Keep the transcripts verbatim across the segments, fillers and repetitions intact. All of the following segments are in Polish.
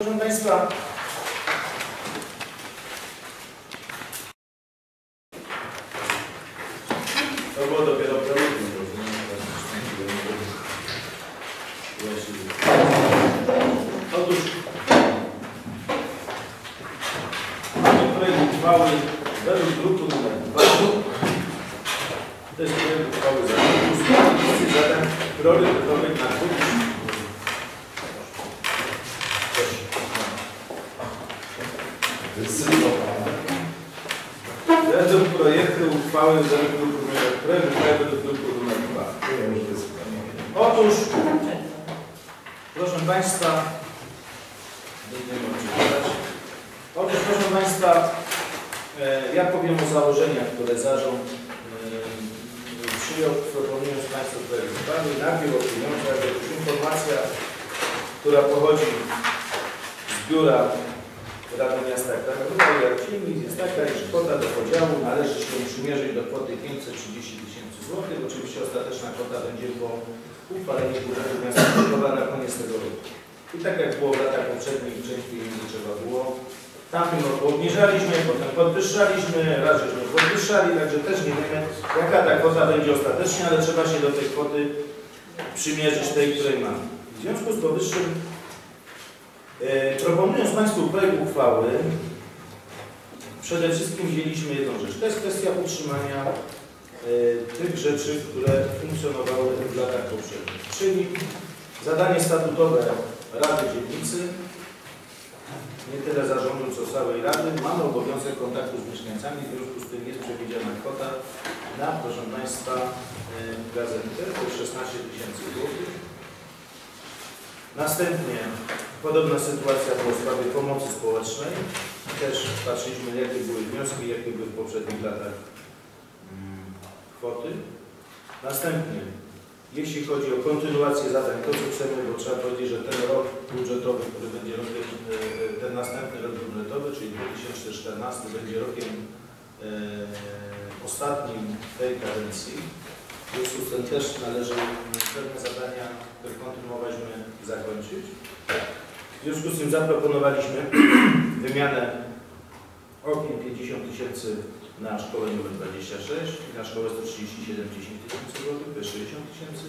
Proszę Państwa, to było dopiero projektu. Otóż projekt uchwały według druku numer dwa. To jest projekt uchwały zarządu zadań priorytetowych na dwóch. Według projektu uchwały według druku numer dwa. Otóż, proszę Państwa, otóż proszę Państwa, ja powiem o założeniach, które zarząd przyjął, proponując Państwu projekt uchwały. Najpierw o pieniądzach. Informacja, która pochodzi z biura Rady Miasta Krakowa i Arcimi jest taka, iż kwota do podziału należy się przymierzyć do kwoty pięćset trzydzieści tysięcy złotych. Oczywiście ostateczna kwota będzie po uchwaleniu budżetu miasta Krakowa na koniec tego roku. I tak jak było w latach poprzednich, część pieniędzy trzeba było. W tamtym roku obniżaliśmy, potem podwyższaliśmy, raz żeśmy podwyższali, także też nie wiemy, jaka ta kwota będzie ostatecznie, ale trzeba się do tej kwoty przymierzyć tej, której mamy. W związku z powyższym, proponując Państwu projekt uchwały, przede wszystkim wzięliśmy jedną rzecz. To jest kwestia utrzymania e, tych rzeczy, które funkcjonowały w latach poprzednich. Czyli zadanie statutowe Rady Dzielnicy, nie tyle zarządu, co całej Rady. Mamy obowiązek kontaktu z mieszkańcami, w związku z tym jest przewidziana kwota na, proszę Państwa, e, gazetę, to jest szesnaście tysięcy złotych. Następnie podobna sytuacja była w sprawie pomocy społecznej. Też patrzyliśmy, jakie były wnioski, jakie były w poprzednich latach hmm, kwoty. Następnie, jeśli chodzi o kontynuację zadań, to co chcemy, bo trzeba powiedzieć, że ten rok budżetowy, który będzie rokiem, ten następny rok budżetowy, czyli dwa tysiące czternasty, będzie rokiem e, ostatnim tej kadencji. W związku z tym też należy pewne zadania, które kontynuowaliśmy, zakończyć. W związku z tym zaproponowaliśmy wymianę okien pięćdziesiąt tysięcy na szkołę numer dwadzieścia sześć i na szkołę sto trzydzieści siedem dziesięć tysięcy złotych, to jest sześćdziesiąt tysięcy.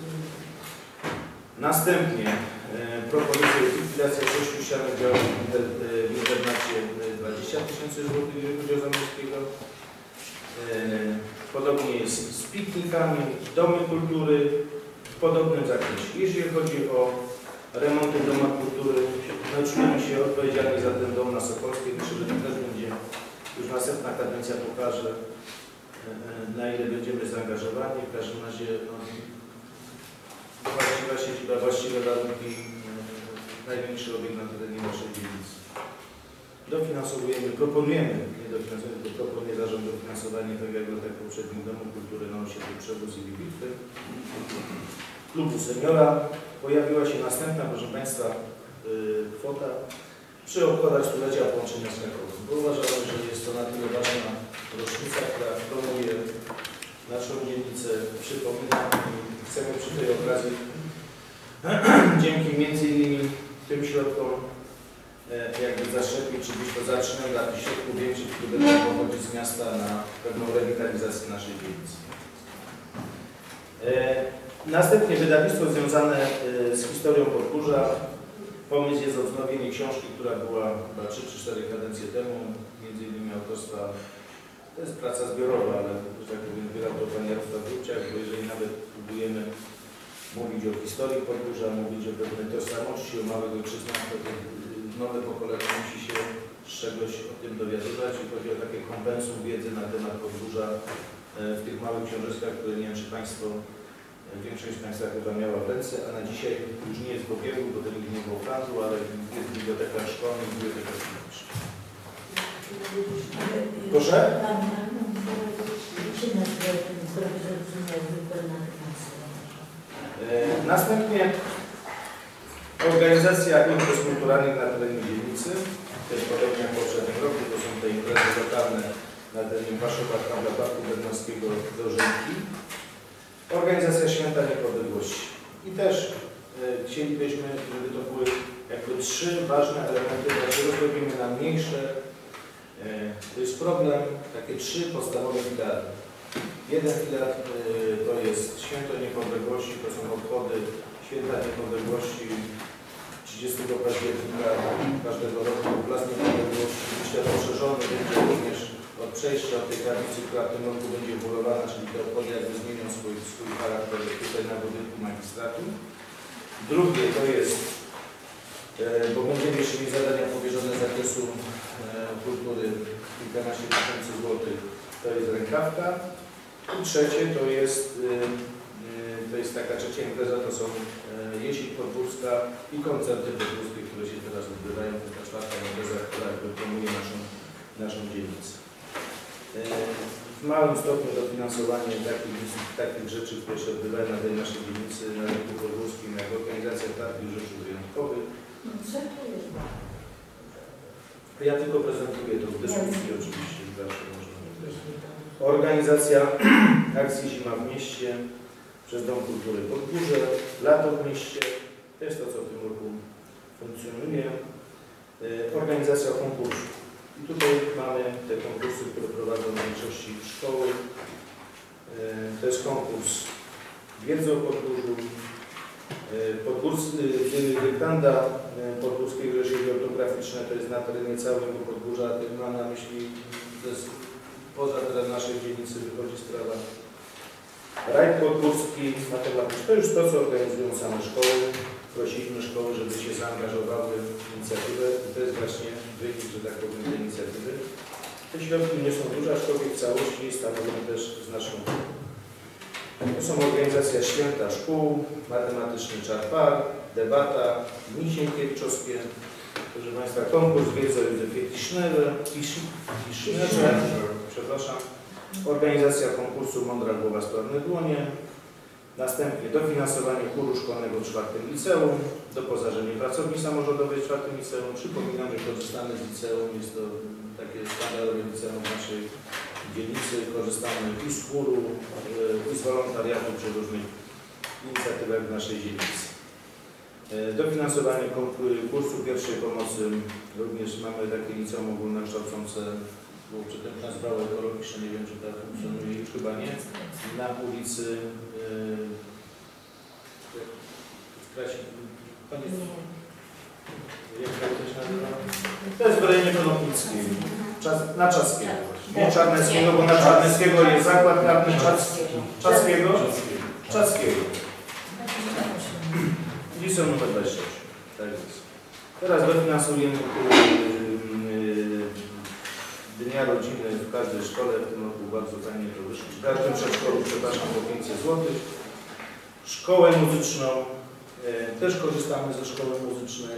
Następnie e, propozycja likwidacja sześciu ścianek działań w internacie dwadzieścia tysięcy złotych w Województwie Zamojskiego. E, podobnie jest z piknikami, domy kultury w podobnym zakresie. Jeśli chodzi o remonty w domach kultury, no czujemy się odpowiedzialni za ten dom na Sokolskiej. Myślę, że to też będzie już następna kadencja pokaże, na ile będziemy zaangażowani. W każdym razie no, właściwa siedziba, właściwe warunki, największy obiekt na terenie naszej dzielnicy. Dofinansowujemy, proponujemy, nie dofinansujemy, tylko proponuje zarząd dofinansowanie tak jak do poprzednich domów kultury na osiedlu Przewóz i Bitwy. Klubu Seniora. Pojawiła się następna, proszę Państwa, yy, kwota przy obchodach stulecia połączenia z Krakowem. Bo uważamy, że jest to na tyle ważna rocznica, która promuje naszą dzielnicę, przypomina i chcemy przy tej okazji dzięki między innymi tym środkom e, jakby zaszczepić, czy być to zaczynać dla tych środków większych, które będą pochodzić z miasta na pewną rewitalizację naszej dzielnicy. E, Następnie wydawnictwo związane z historią Podgórza. Pomysł jest o wznowienie książki, która była chyba trzy czy cztery kadencje temu, między innymi autorstwa, to jest praca zbiorowa, ale że tak powiem, wydał to pan Jarosław Wójciak, bo jeżeli nawet próbujemy mówić o historii Podgórza, mówić o pewnej tożsamości, o małych ojczyznach, to nowe pokolenie musi się z czegoś o tym dowiadywać i chodzi o takie kompensum wiedzy na temat Podgórza w tych małych książeczkach, które nie wiem, czy Państwo większość z Państwa chyba miała w ręce, a na dzisiaj już nie jest w obiegu, bo to nigdy nie było w handlu, ale jest w bibliotekach szkolnych, w bibliotekach publicznych. Proszę? E, następnie organizacja imprez kulturalnych na terenie dzielnicy, też podobnie jak w poprzednim roku, to są te imprezy lokalne na terenie Waszowa, Parku Bednowskiego do Rzymki. Organizacja Święta Niepodległości. I też e, chcielibyśmy, żeby to były jakby trzy ważne elementy, dlaczego robimy na mniejsze. To jest problem, takie trzy podstawowe filary. Jeden filar to jest Święto Niepodległości, to są obchody Święta Niepodległości trzydziestego października każdego roku. Plac Niepodległości myślę poszerzony będzie również od przejścia od tej tradycji, która w tym roku będzie wolowana, czyli te obchody jakby zmienią swój, swój charakter tutaj na budynku magistratu. Drugie to jest, bo będziemy jeszcze mieli zadania powierzone z zakresu kultury kilkanaście tysięcy złotych, to jest rękawka. I trzecie to jest, to jest taka trzecia impreza, to są jesień podgórska i koncerty podgórskie, które się teraz odbywają. To jest ta czwarta impreza, która promuje naszą, naszą dzielnicę. W małym stopniu dofinansowanie takich, takich rzeczy, które się odbywają na tej naszej dzielnicy, na rynku podgórskim, jak organizacja targów rzeczy wyjątkowych. Ja tylko prezentuję to w dyskusji oczywiście, zawsze można. Organizacja akcji Zima w mieście przez Dom Kultury Podgórze, Lato w mieście, to jest to, co w tym roku funkcjonuje. Organizacja konkursu. I tutaj mamy te konkursy, które prowadzą w większości szkoły. To jest konkurs wiedzy o Podgórzu, dyktanda podgórskiego, jeżeli chodzi ortograficzne, to jest na terenie całego Podgórza, to mam na myśli, to jest poza teren naszej dzielnicy wychodzi sprawa. Rajd podgórski matematyczny, to już to, co organizują same szkoły. Prosiliśmy szkoły, żeby się zaangażowały w inicjatywę i to jest właśnie wynik, że tak powiem, tej inicjatywy. Te środki nie są duże, aczkolwiek w całości stanowią też znaczną. To są organizacja Święta Szkół, matematyczny czarpar, debata, dni sienkiewczowskie, proszę Państwa, konkurs wiedzy o Józefie Tischnerze, przepraszam, organizacja konkursu Mądra Głowa, Sprawne Dłonie, następnie dofinansowanie chóru szkolnego w czwartym liceum, doposażenie pracowni samorządowej w czwartym liceum. Przypominam, że korzystamy z liceum, jest to takie standardowe liceum w naszej dzielnicy, korzystamy i z chóru, i z wolontariatu przy różnych inicjatywach w naszej dzielnicy. Dofinansowanie kursu pierwszej pomocy, również mamy takie liceum ogólnokształcące, było przedtem nazwało ekologiczne, nie wiem czy tak funkcjonuje, już chyba nie, na ulicy to jest w rejonie Konopnickiej, na Czaskiego, nie Czarneckiego, bo na Czarneckiego jest zakład karny Czaskiego, Czaskiego. Liceum numer dwadzieścia osiem. Tak jest. Teraz dofinansujemy Dnia Rodziny w każdej szkole. W tym roku bardzo fajnie to wyszło. W każdym przedszkolu, przepraszam, po pięćset złotych. Szkołę muzyczną. Też korzystamy ze szkoły muzycznej.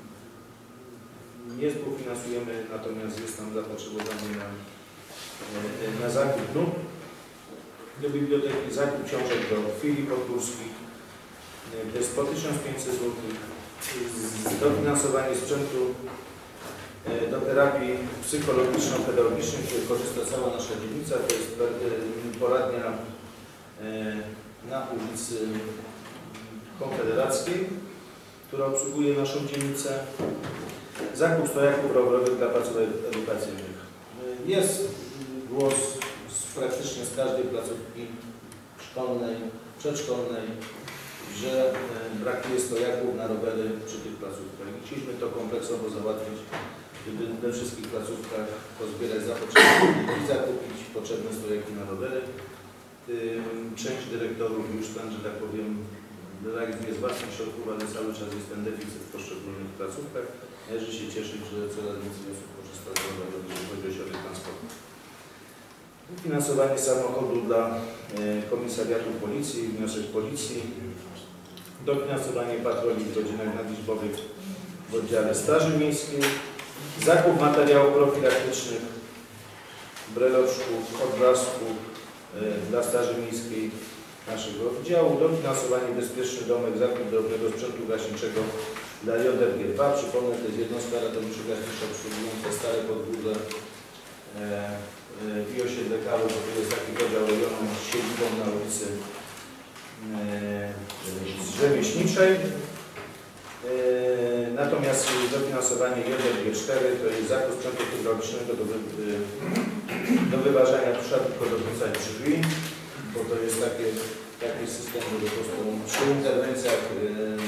Nie współfinansujemy, natomiast jest tam zapotrzebowanie na, na zakup nut do biblioteki, zakup książek do filii podgórskich. To jest po tysiąc pięćset złotych. Dofinansowanie sprzętu do terapii psychologiczno-pedagogicznej, której korzysta cała nasza dzielnica. To jest poradnia na ulicy Konfederackiej, która obsługuje naszą dzielnicę. Zakup stojaków rowerowych dla placówek edukacyjnych. Jest głos z, praktycznie z każdej placówki szkolnej, przedszkolnej, że brakuje stojaków na rowery przy tych placówkach. Chcieliśmy to kompleksowo załatwić, żeby we wszystkich placówkach pozbierać zapotrzebowanie i zakupić potrzebne stojaki na rowery. Część dyrektorów już tam, że tak powiem, realizuje z własnych środków, ale cały czas jest ten deficyt w poszczególnych placówkach. Należy się cieszyć, że coraz więcej osób korzysta z roweru, jeżeli chodzi o środek transportu. Finansowanie samochodu dla e, komisariatu policji, wniosek policji. Dofinansowanie patroli w godzinach nadliczbowych w oddziale Straży Miejskiej. Zakup materiałów profilaktycznych, breloczków, odblasków e, dla Straży Miejskiej naszego oddziału. Dofinansowanie bezpieczny domek, zakup drobnego sprzętu gaśniczego dla J R G dwa. Przypomnę, to jest jednostka ratowniczo-gaśnicza obsługująca Stare Podgórze e, e, i osiedle Kalu, to jest taki podział rejonu z siedzibą na ulicy e, Rzemieślniczej. E, natomiast Natomiast dofinansowanie jeden G cztery to jest zakup sprzętu hydraulicznego do, wy, do wyważania trzeba tylko dokręcać drzwi, bo to jest takie, taki system, że po prostu przy interwencjach yy,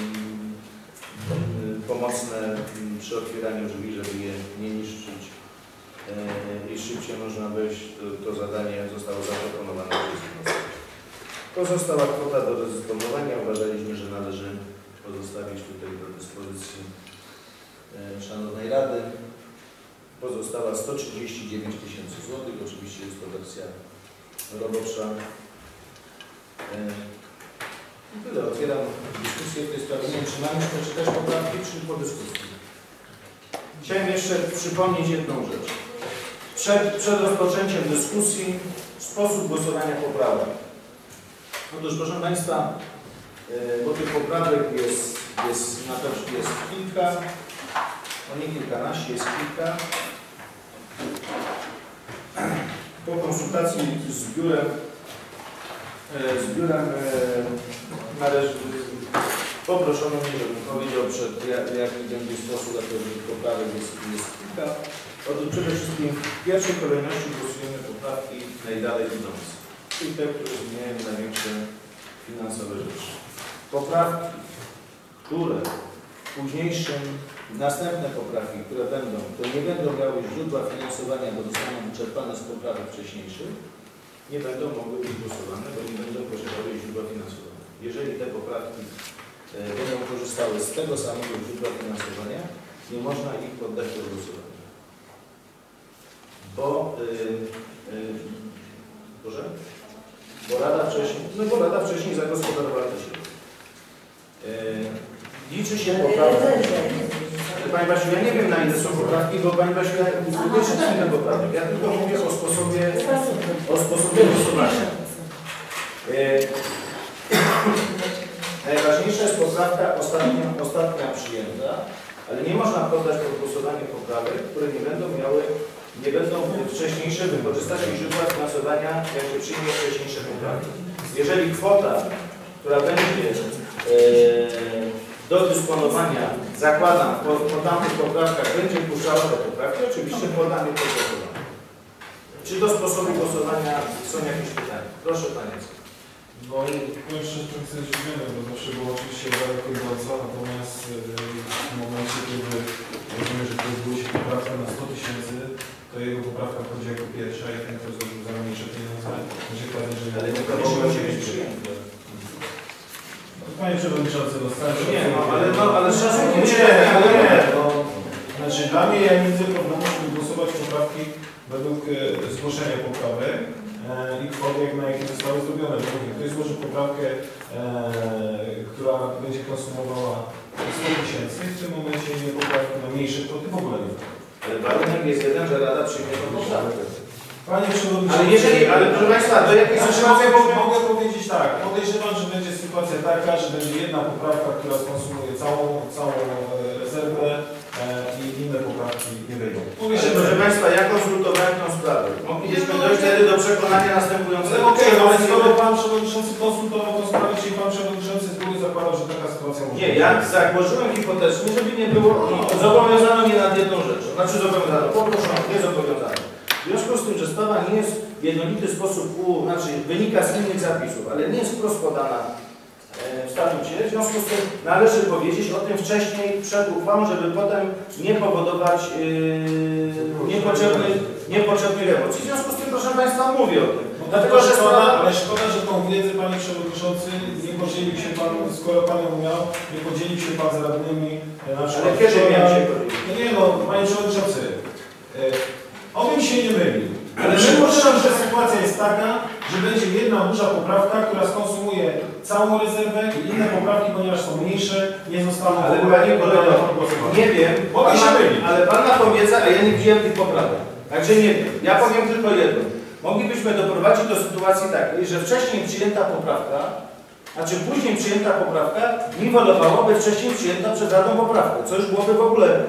yy, pomocne yy, przy otwieraniu drzwi, żeby je nie niszczyć yy, i szybciej można wejść, to, to zadanie zostało zaproponowane przez nas. Pozostała kwota do rozdysponowania. Uważaliśmy, że należy pozostawić tutaj do dyspozycji e, Szanownej Rady. Pozostała sto trzydzieści dziewięć tysięcy złotych. Oczywiście jest to wersja robocza. E, I tyle. Otwieram dyskusję w tej sprawie. Nie wiem, czy mam już przeczytać poprawki, czy po dyskusji. Chciałem jeszcze przypomnieć jedną rzecz. Przed, przed rozpoczęciem dyskusji sposób głosowania poprawek. Otóż, proszę Państwa, bo tych poprawek jest, jest na pewno jest kilka, no nie kilkanaście, jest kilka. Po konsultacji z biurem, z biurem należy, poproszono mnie, żebym powiedział, przed jaki będzie sposób, a tych poprawek jest, jest kilka. Otóż przede wszystkim w pierwszej kolejności głosujemy poprawki najdalej idące. I te, które zmieniają największe finansowe rzeczy. Poprawki, które w późniejszym, następne poprawki, które będą, to nie będą miały źródła finansowania, bo zostaną wyczerpane z poprawek wcześniejszych, nie będą mogły być głosowane, bo nie będą posiadały źródła finansowania. Jeżeli te poprawki e, będą korzystały z tego samego źródła finansowania, nie można ich poddać do głosowania. Bo yy, yy, Proszę? Bo Rada wcześniej, no bo Rada wcześniej zagospodarowała te środki. Yy, liczy się poprawka. Pani Basiu, ja nie wiem, na ile są poprawki, bo Pani Basiu, ja nie czytałem ten poprawek. Ja tylko mówię o sposobie, o sposobie głosowania. Yy, najważniejsza jest poprawka ostatnia, ostatnia przyjęta, ale nie można poddać pod głosowanie poprawek, które nie będą miały nie będą wcześniejsze wykorzystać źródła finansowania, jak się przyjmie wcześniejsze poprawki. Jeżeli kwota, która będzie e, do dysponowania, zakładam, po, po tamtych poprawkach będzie puszczała te poprawki, oczywiście podam je pod głosowanie. Czy do sposobu głosowania są jakieś pytania? Proszę Panie. No i jeszcze chcę zdziwiony, bo zawsze było oczywiście daleko idąca, natomiast w momencie, kiedy rozumiem, że ktoś zgłosi poprawkę na sto tysięcy, to jego poprawka wchodzi jako pierwsza i ten, kto zrobił za mniejsze pieniądze, będzie pewnie, że... Ale nie mogło się być przyjęte. Panie Przewodniczący, dostałem... Nie, no ale, no, ale szacunku nie, nie, ale nie. No, znaczy dla mnie ja nie widzę problemu, żeby głosować poprawki według e, zgłoszenia poprawek e, i kwoty, jak na jakie zostały zrobione. Ktoś złoży poprawkę, e, która będzie konsumowała sto tysięcy, w tym momencie nie poprawkę na mniejsze kwoty w ogóle nie. Ale warunek jest jeden, że Rada przyjmie tą poprawkę. Panie Przewodniczący, ale jeżeli, ale proszę Państwa, do jakiej znaczy, sytuacji mogę, mogę powiedzieć tak, podejrzewam, że będzie sytuacja taka, że będzie jedna poprawka, która skonsumuje całą, całą rezerwę e, i inne poprawki nie wejdą. Proszę Państwa, ja konsultowałem tę sprawę. Mogliśmy dojść wtedy do przekonania następującego. Okej, okay, ale skoro Pan Przewodniczący konsultował tę sprawę, czyli Pan Przewodniczący z góry zakładał, że taka sytuacja może być. Nie, ja zagłosiłem hipotetycznie, żeby nie było, no, zobowiązano mnie nad jedną rzeczą. Znaczy zobowiązano, poproszono, nie zobowiązano. W związku z tym, że sprawa nie jest w jednolity sposób, u, znaczy wynika z innych zapisów, ale nie jest wprost podana e, w statucie, w związku z tym należy powiedzieć o tym wcześniej przed uchwałą, żeby potem nie powodować yy, niepotrzebnych, niepotrzebnych emocji. W związku z tym, proszę Państwa, mówię o tym. No, Dlatego, że szkoda, sprawa... ale szkoda, że tą wiedzę, Panie Przewodniczący, nie podzielił się Pan, skoro Pan ją miał, nie podzielił się Pan z radnymi, na przykład... Ale kiedy miałem się podzielić? No nie no, Panie Przewodniczący, e, obym się nie myli. Ale Ale przypuszczam, że sytuacja jest taka, że będzie jedna duża poprawka, która skonsumuje całą rezerwę i inne poprawki, ponieważ są mniejsze, nie zostaną Ale w ogóle Panie kolego, nie wiem, Mogę pan się ma, mylić. ale Pan ma powiedzę, a ja nie widziałem tych poprawek. Także nie wiem. Ja powiem tylko jedno. Moglibyśmy doprowadzić do sytuacji takiej, że wcześniej przyjęta poprawka, znaczy później przyjęta poprawka niwelowałaby wcześniej przyjęta przez Radą poprawkę, co już byłoby w ogóle e,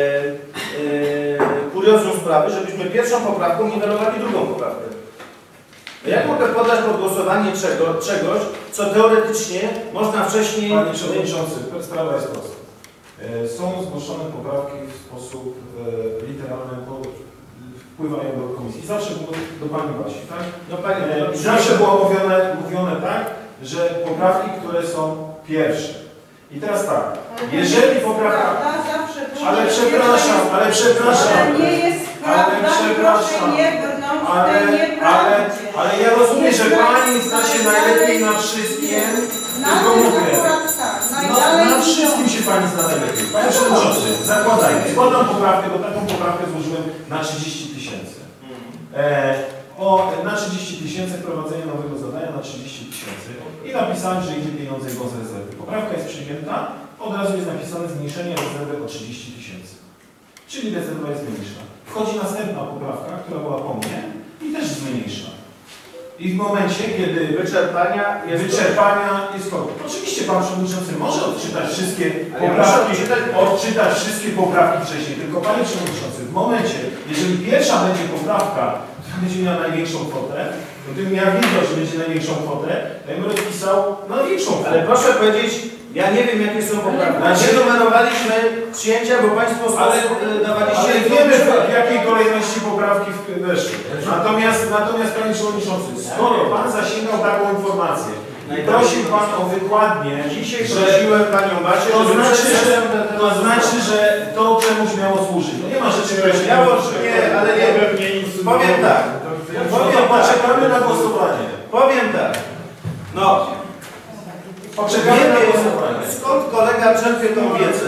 e, kuriozum sprawy, żebyśmy pierwszą poprawką niwelowali drugą poprawkę. Jak mogę podać pod głosowanie czego, czegoś, co teoretycznie można wcześniej... Panie Przewodniczący, sprawa jest prosta. E, Są zgłoszone poprawki w sposób e, literalny, bo wpływają do komisji. Zawsze było do Pani Basi, tak? No Panie, E, Zawsze było mówione, mówione tak, że poprawki, które są pierwsze. I teraz tak, jeżeli poprawka... Ale przepraszam, ale przepraszam. Ale nie jest Ale prawda, przepraszam. proszę nie brnąć w Ale, tej ale, nieprawdzie. ale ja rozumiem, że Pani zna się najlepiej na wszystkim, Na tylko tym mówię. akurat tak, No, najdalej na idą. wszystkim się Pani zna najlepiej. Panie Przewodniczący, zakładajmy, składam poprawkę, bo taką poprawkę złożyłem na trzydzieści tysięcy. E, o, na trzydzieści tysięcy wprowadzenie nowego zadania na trzydzieści tysięcy i napisałem, że idzie pieniądze i z rezerwy. Poprawka jest przyjęta, od razu jest napisane zmniejszenie rezerwy o trzydzieści tysięcy. Czyli rezerwa jest mniejsza. Wchodzi następna poprawka, która była po mnie i też zmniejsza. I w momencie, kiedy wyczerpania jest wyczerpania jest to. Oczywiście Pan Przewodniczący może odczytać wszystkie Ale ja poprawki, muszę odczytać- odczytać wszystkie poprawki wcześniej, tylko Panie Przewodniczący, w momencie, jeżeli pierwsza będzie poprawka, która będzie miała największą kwotę, gdybym ja wiedział, że będzie największą kwotę, to ja bym rozpisał na największą kwotę. Ale proszę powiedzieć, ja nie wiem jakie są poprawki. Nie numerowaliśmy przyjęcia, bo Państwo w Ale, sposób e, dawaliście... ale wiemy w jakiej kolejności poprawki w- weszły. Natomiast, natomiast Panie Przewodniczący, skoro Pan zasięgał taką informację i prosił Pan o wykładnię, Dzisiaj że prosiłem Panią Basię, to żeby znaczy, że, przedstawić ten to temat. znaczy, że to czemuś miało służyć. No nie ma rzeczy, które się Miało, nie nie, ale nie. Powiem tak. Powiem, poczekamy na głosowanie. Powiem tak. No, Poczekamy nie na wiem głosowanie. skąd kolega czerpie tą wiedzę.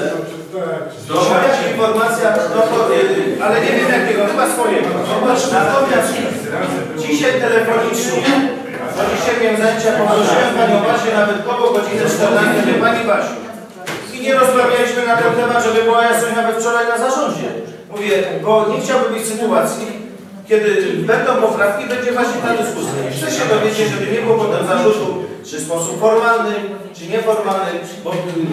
No moja informacja, no to, y, ale nie wiem jakiego, chyba swojego. Natomiast dzisiaj telefonicznie, bo dzisiaj miałem zajęcia, poprosiłem Panią Basię nawet koło godzinę czternastej, wie Pani Basiu. I nie rozmawialiśmy na ten temat, żeby była jasność nawet wczoraj na zarządzie. Mówię, bo nie chciałbym być sytuacji, kiedy będą poprawki, będzie właśnie ta dyskusja. Chcę się dowiedzieć, żeby nie było potem zarzutu, czy w sposób formalny, czy nieformalny, bo,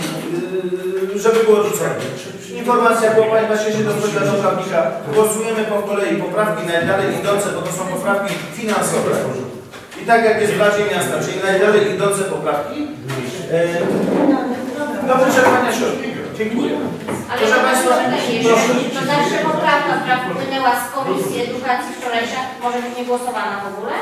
yy, żeby było rzucone. Informacja była, Pani właśnie się doskonale do prawnika. Głosujemy po kolei poprawki najdalej idące, bo to są poprawki finansowe. I tak jak jest w Radzie Miasta, czyli najdalej idące poprawki yy, do wyczerpania środków. Dziękuję. Ale Proszę to Państwa, proszę, to znaczy, że poprawka, która wpłynęła z Komisji Edukacji wczorajsza, może być nie głosowana w ogóle?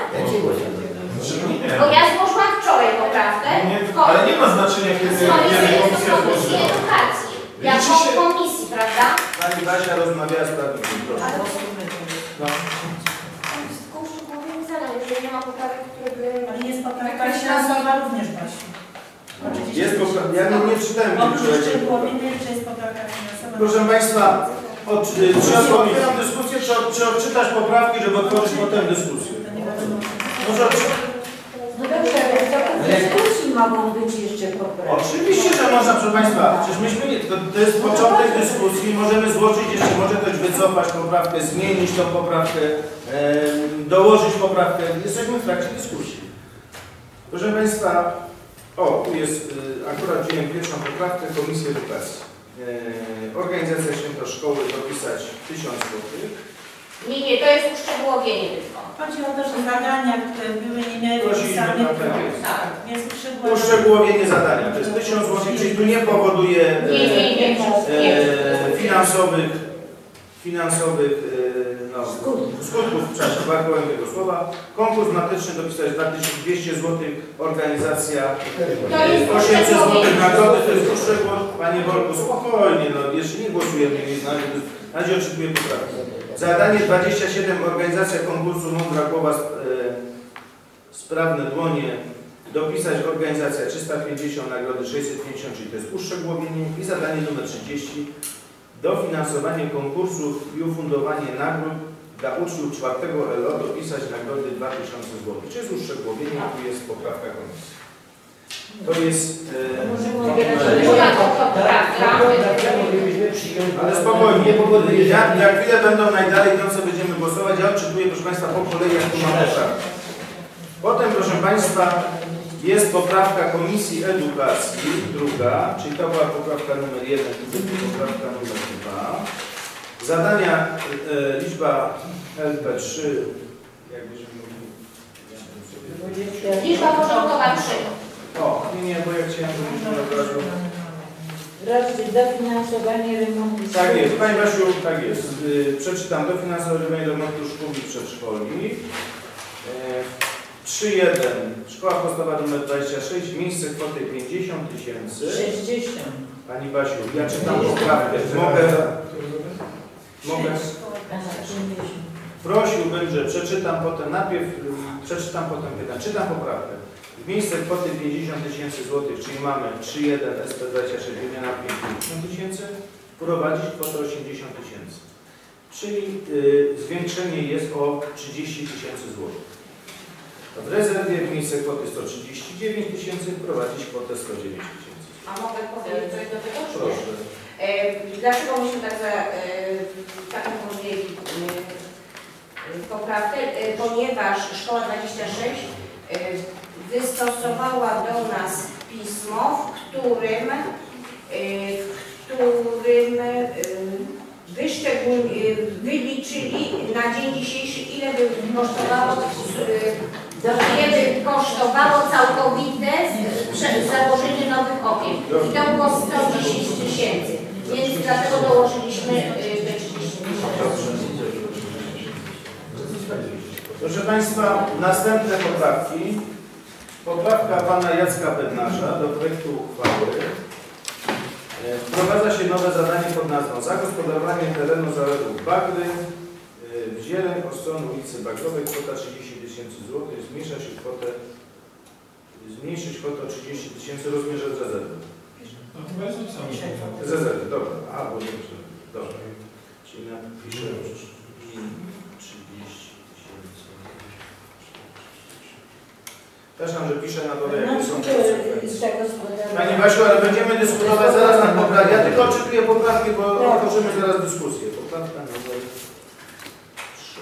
Bo ja zgłosiłam wczoraj poprawkę, Nie, tylko ale nie ma znaczenia, kiedy z Komisji, kiedy z komisja Komisji złożyła. Edukacji. Jako Liczy się- komisji, prawda? Pani Basia rozmawiała z prawnikiem, proszę. No. Tylko uszczegółowienie zadań, jeżeli nie ma poprawek, które by... Ale jest poprawka finansowa również Basiu. Jest poprawka. Ja nie, nie czytałem tej Oprócz wczoraj. szczegółowienia, czy jest poprawka finansowa? Proszę Państwa, od, czy otwieram dyskusję, czy, czy odczytać poprawki, żeby otworzyć potem dyskusję? To nie wiadomo. Może odczytać. No dobrze, ale w toku dyskusji mogą być jeszcze poprawki. Oczywiście, że można, proszę Państwa. Przecież myśmy nie, to, to jest początek dyskusji. Możemy złożyć, jeszcze może ktoś wycofać poprawkę, zmienić tą poprawkę, e, dołożyć poprawkę. Jesteśmy w trakcie dyskusji. Proszę Państwa, o, tu jest, y, akurat wziąłem pierwszą poprawkę Komisji Edukacji. E, organizacja Święto Szkoły dopisać tysiąc złotych. Nie, nie, to jest uszczegółowienie tylko. Chodzi o to, że zadania, które były nie miały Prosiliśmy wpisane, na tak jest. tak, jest uszczegółowienie. Uszczegółowienie zadania. To jest tysiąc złotych, czyli tu nie powoduje e, Nie, nie, nie, nie. e, finansowych, finansowych e, no, skutków, przepraszam, brakłem tego słowa. Konkurs matyczny dopisać dwa tysiące dwieście złotych, organizacja To jest osiemset złotych uszczegółowienie. nagrody, to jest uszczegółowienie. Panie Wolku, spokojnie, no jeszcze nie głosujemy, nie znamy, na razie oczekuję poprawki. Zadanie dwadzieścia siedem, organizacja konkursu Mądra Głowa, e, sprawne dłonie, dopisać organizacja trzysta pięćdziesiąt, nagrody sześćset pięćdziesiąt, czyli to jest uszczegółowienie. I zadanie numer trzydzieści, dofinansowanie konkursów i ufundowanie nagród dla uczniów czwartego L O, dopisać nagrody dwa tysiące złotych. Czy jest uszczegółowienie? Tu jest poprawka komisji. To jest... E, Była to poprawka. ale spokojnie, ja, jak chwilę będą najdalej idące, będziemy głosować. Ja odczytuję, proszę Państwa, po kolei, jak tu mam poprawkę. Potem, proszę Państwa, jest poprawka Komisji Edukacji, druga, czyli to była poprawka numer jeden, tu będzie poprawka numer dwa. Zadania, e, liczba L P trzy, jak będziemy mówili. Liczba porządkowa trzy. O, nie, nie, bo ja chciałem powiedzieć od razu. Rozdział dofinansowanie remontu. Tak jest, Pani Basiu, tak jest. Yy, przeczytam dofinansowanie remontu szkół i przedszkoli. Yy, trzy jeden, szkoła podstawowa numer dwadzieścia sześć, miejsce kwoty pięćdziesiąt tysięcy. sześćdziesiąt. Pani Basiu, ja czytam poprawkę. Mogę? Mogę? Prosiłbym, że przeczytam potem, najpierw yy, przeczytam potem pytam. Czytam poprawkę. W miejsce kwoty pięćdziesiąt tysięcy złotych, czyli mamy trzy jeden S P dwadzieścia sześć wymiana pięćdziesiąt tysięcy, wprowadzić kwotę osiemdziesiąt tysięcy. Czyli yy, zwiększenie jest o trzydzieści tysięcy złotych. W rezerwie w miejsce kwoty sto trzydzieści dziewięć tysięcy wprowadzić kwotę sto dziewięć tysięcy. A mogę powiedzieć coś do tego? czy nie? Proszę. E, Dlaczego myśmy tak za, e, taką podjęli e, poprawkę? E, Ponieważ Szkoła dwadzieścia sześć e, wystosowała do nas pismo, w którym, e, w którym e, wyszczególni, wyliczyli na dzień dzisiejszy, ile by kosztowało, e, ile by kosztowało całkowite prze- założenie nowych okien. I to było sto dziesięć tysięcy. Więc dlatego dołożyliśmy e, te trzydzieści tysięcy. Proszę Państwa, następne poprawki. Poprawka Pana Jacka Bednarza do projektu uchwały. E, Wprowadza się nowe zadanie pod nazwą zagospodarowanie terenu zalewu Bagry e, w Zieleń od strony ulicy Bagrowej, kwota trzydzieści tysięcy złotych, zmniejsza się kwotę, zmniejszyć kwotę o trzydzieści tysięcy, rozmierza z rezerwy. No chyba jest napisane. Z rezerwy, dobra, a, bo dobrze, dobra. Czyli napiszę i trzydzieści tysięcy. Przepraszam, że piszę na dole, jakie są konsekwencje. Pani Basiu, ale będziemy dyskutować zaraz nad poprawką. Ja tylko odczytuję poprawki, bo otworzymy zaraz dyskusję. Poprawka numer trzy.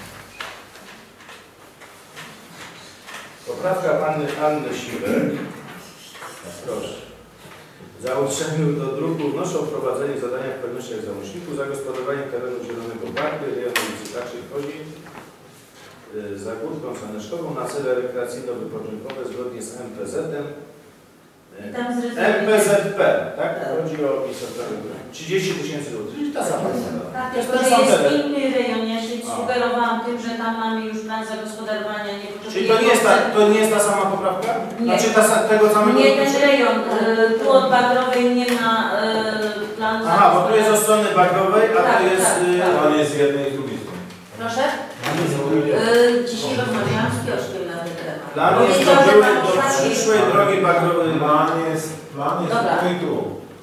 Poprawka Anny, Anny Siwek. Proszę. W załączeniu do druku wnoszę o wprowadzenie zadania w pewnościach załączniku zagospodarowanie terenu zielonego Bagry, rejonu ulicy Tarczej chodzi za Górką Saneczkową na cele rekreacyjno-wypoczynkowe zgodnie z M P Z-em. Tam z rezerwy. M P Z P, tak? Chodzi o trzydzieści tysięcy złotych. Ta sama Tak, To jest tylko ten że sam jest teren. inny rejon. Ja się A. sugerowałam tym, że tam mamy już plan zagospodarowania. Nie Czyli potrzebuje to nie jest ta, to nie jest ta sama poprawka? Nie. Znaczy ta, sa- tego samego... Nie ten rejon. y, Tu od Bagrowej nie ma y, planu Aha, bo tu jest od strony Bagrowej, a Tak, to jest... tak, y, tak. Pan jest z jednej i z drugiej strony. Proszę? Y, Dzisiaj rozmawiałam z Piotrkiem na ten temat. Plan jest do, Powiedział, że były, tam do szlaki- przyszłej drogi Bagrowej. Plan jest, plan jest Dobra. tutaj tu.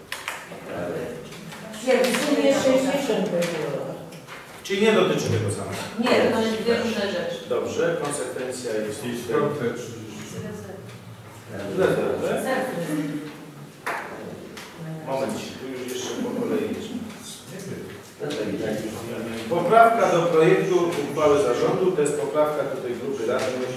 Stwierdzimy, że sześćdziesiąt było. Czyli nie dotyczy tego samego. Nie, to są dwie różne rzeczy. Dobrze, konsekwencja jest... I stąd te trzydzieści. Rezerwę. Moment, tu już jeszcze po kolei jest. Poprawka do projektu uchwały zarządu, to jest poprawka tutaj grupy radnych.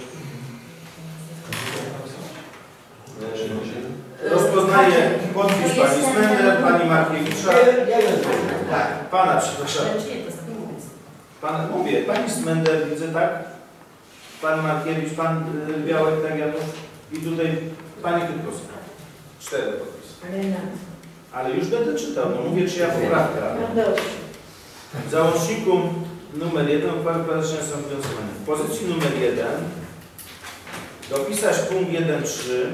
Rozpoznaje podpis pani Smender, pani Markiewicza. Tak, pana, przepraszam. Pan, mówię, pani Smender, widzę, tak? Pan Markiewicz, pan y, Białek, tak, Janów i tutaj pani Kwiatkowska. Cztery podpisy. Ale na Ale już będę czytał, no mówię, czyja poprawka. no dobrze. W załączniku numer jeden uchwały praktyczne są wnioskowane. W pozycji numer jeden dopisać punkt jeden trzy.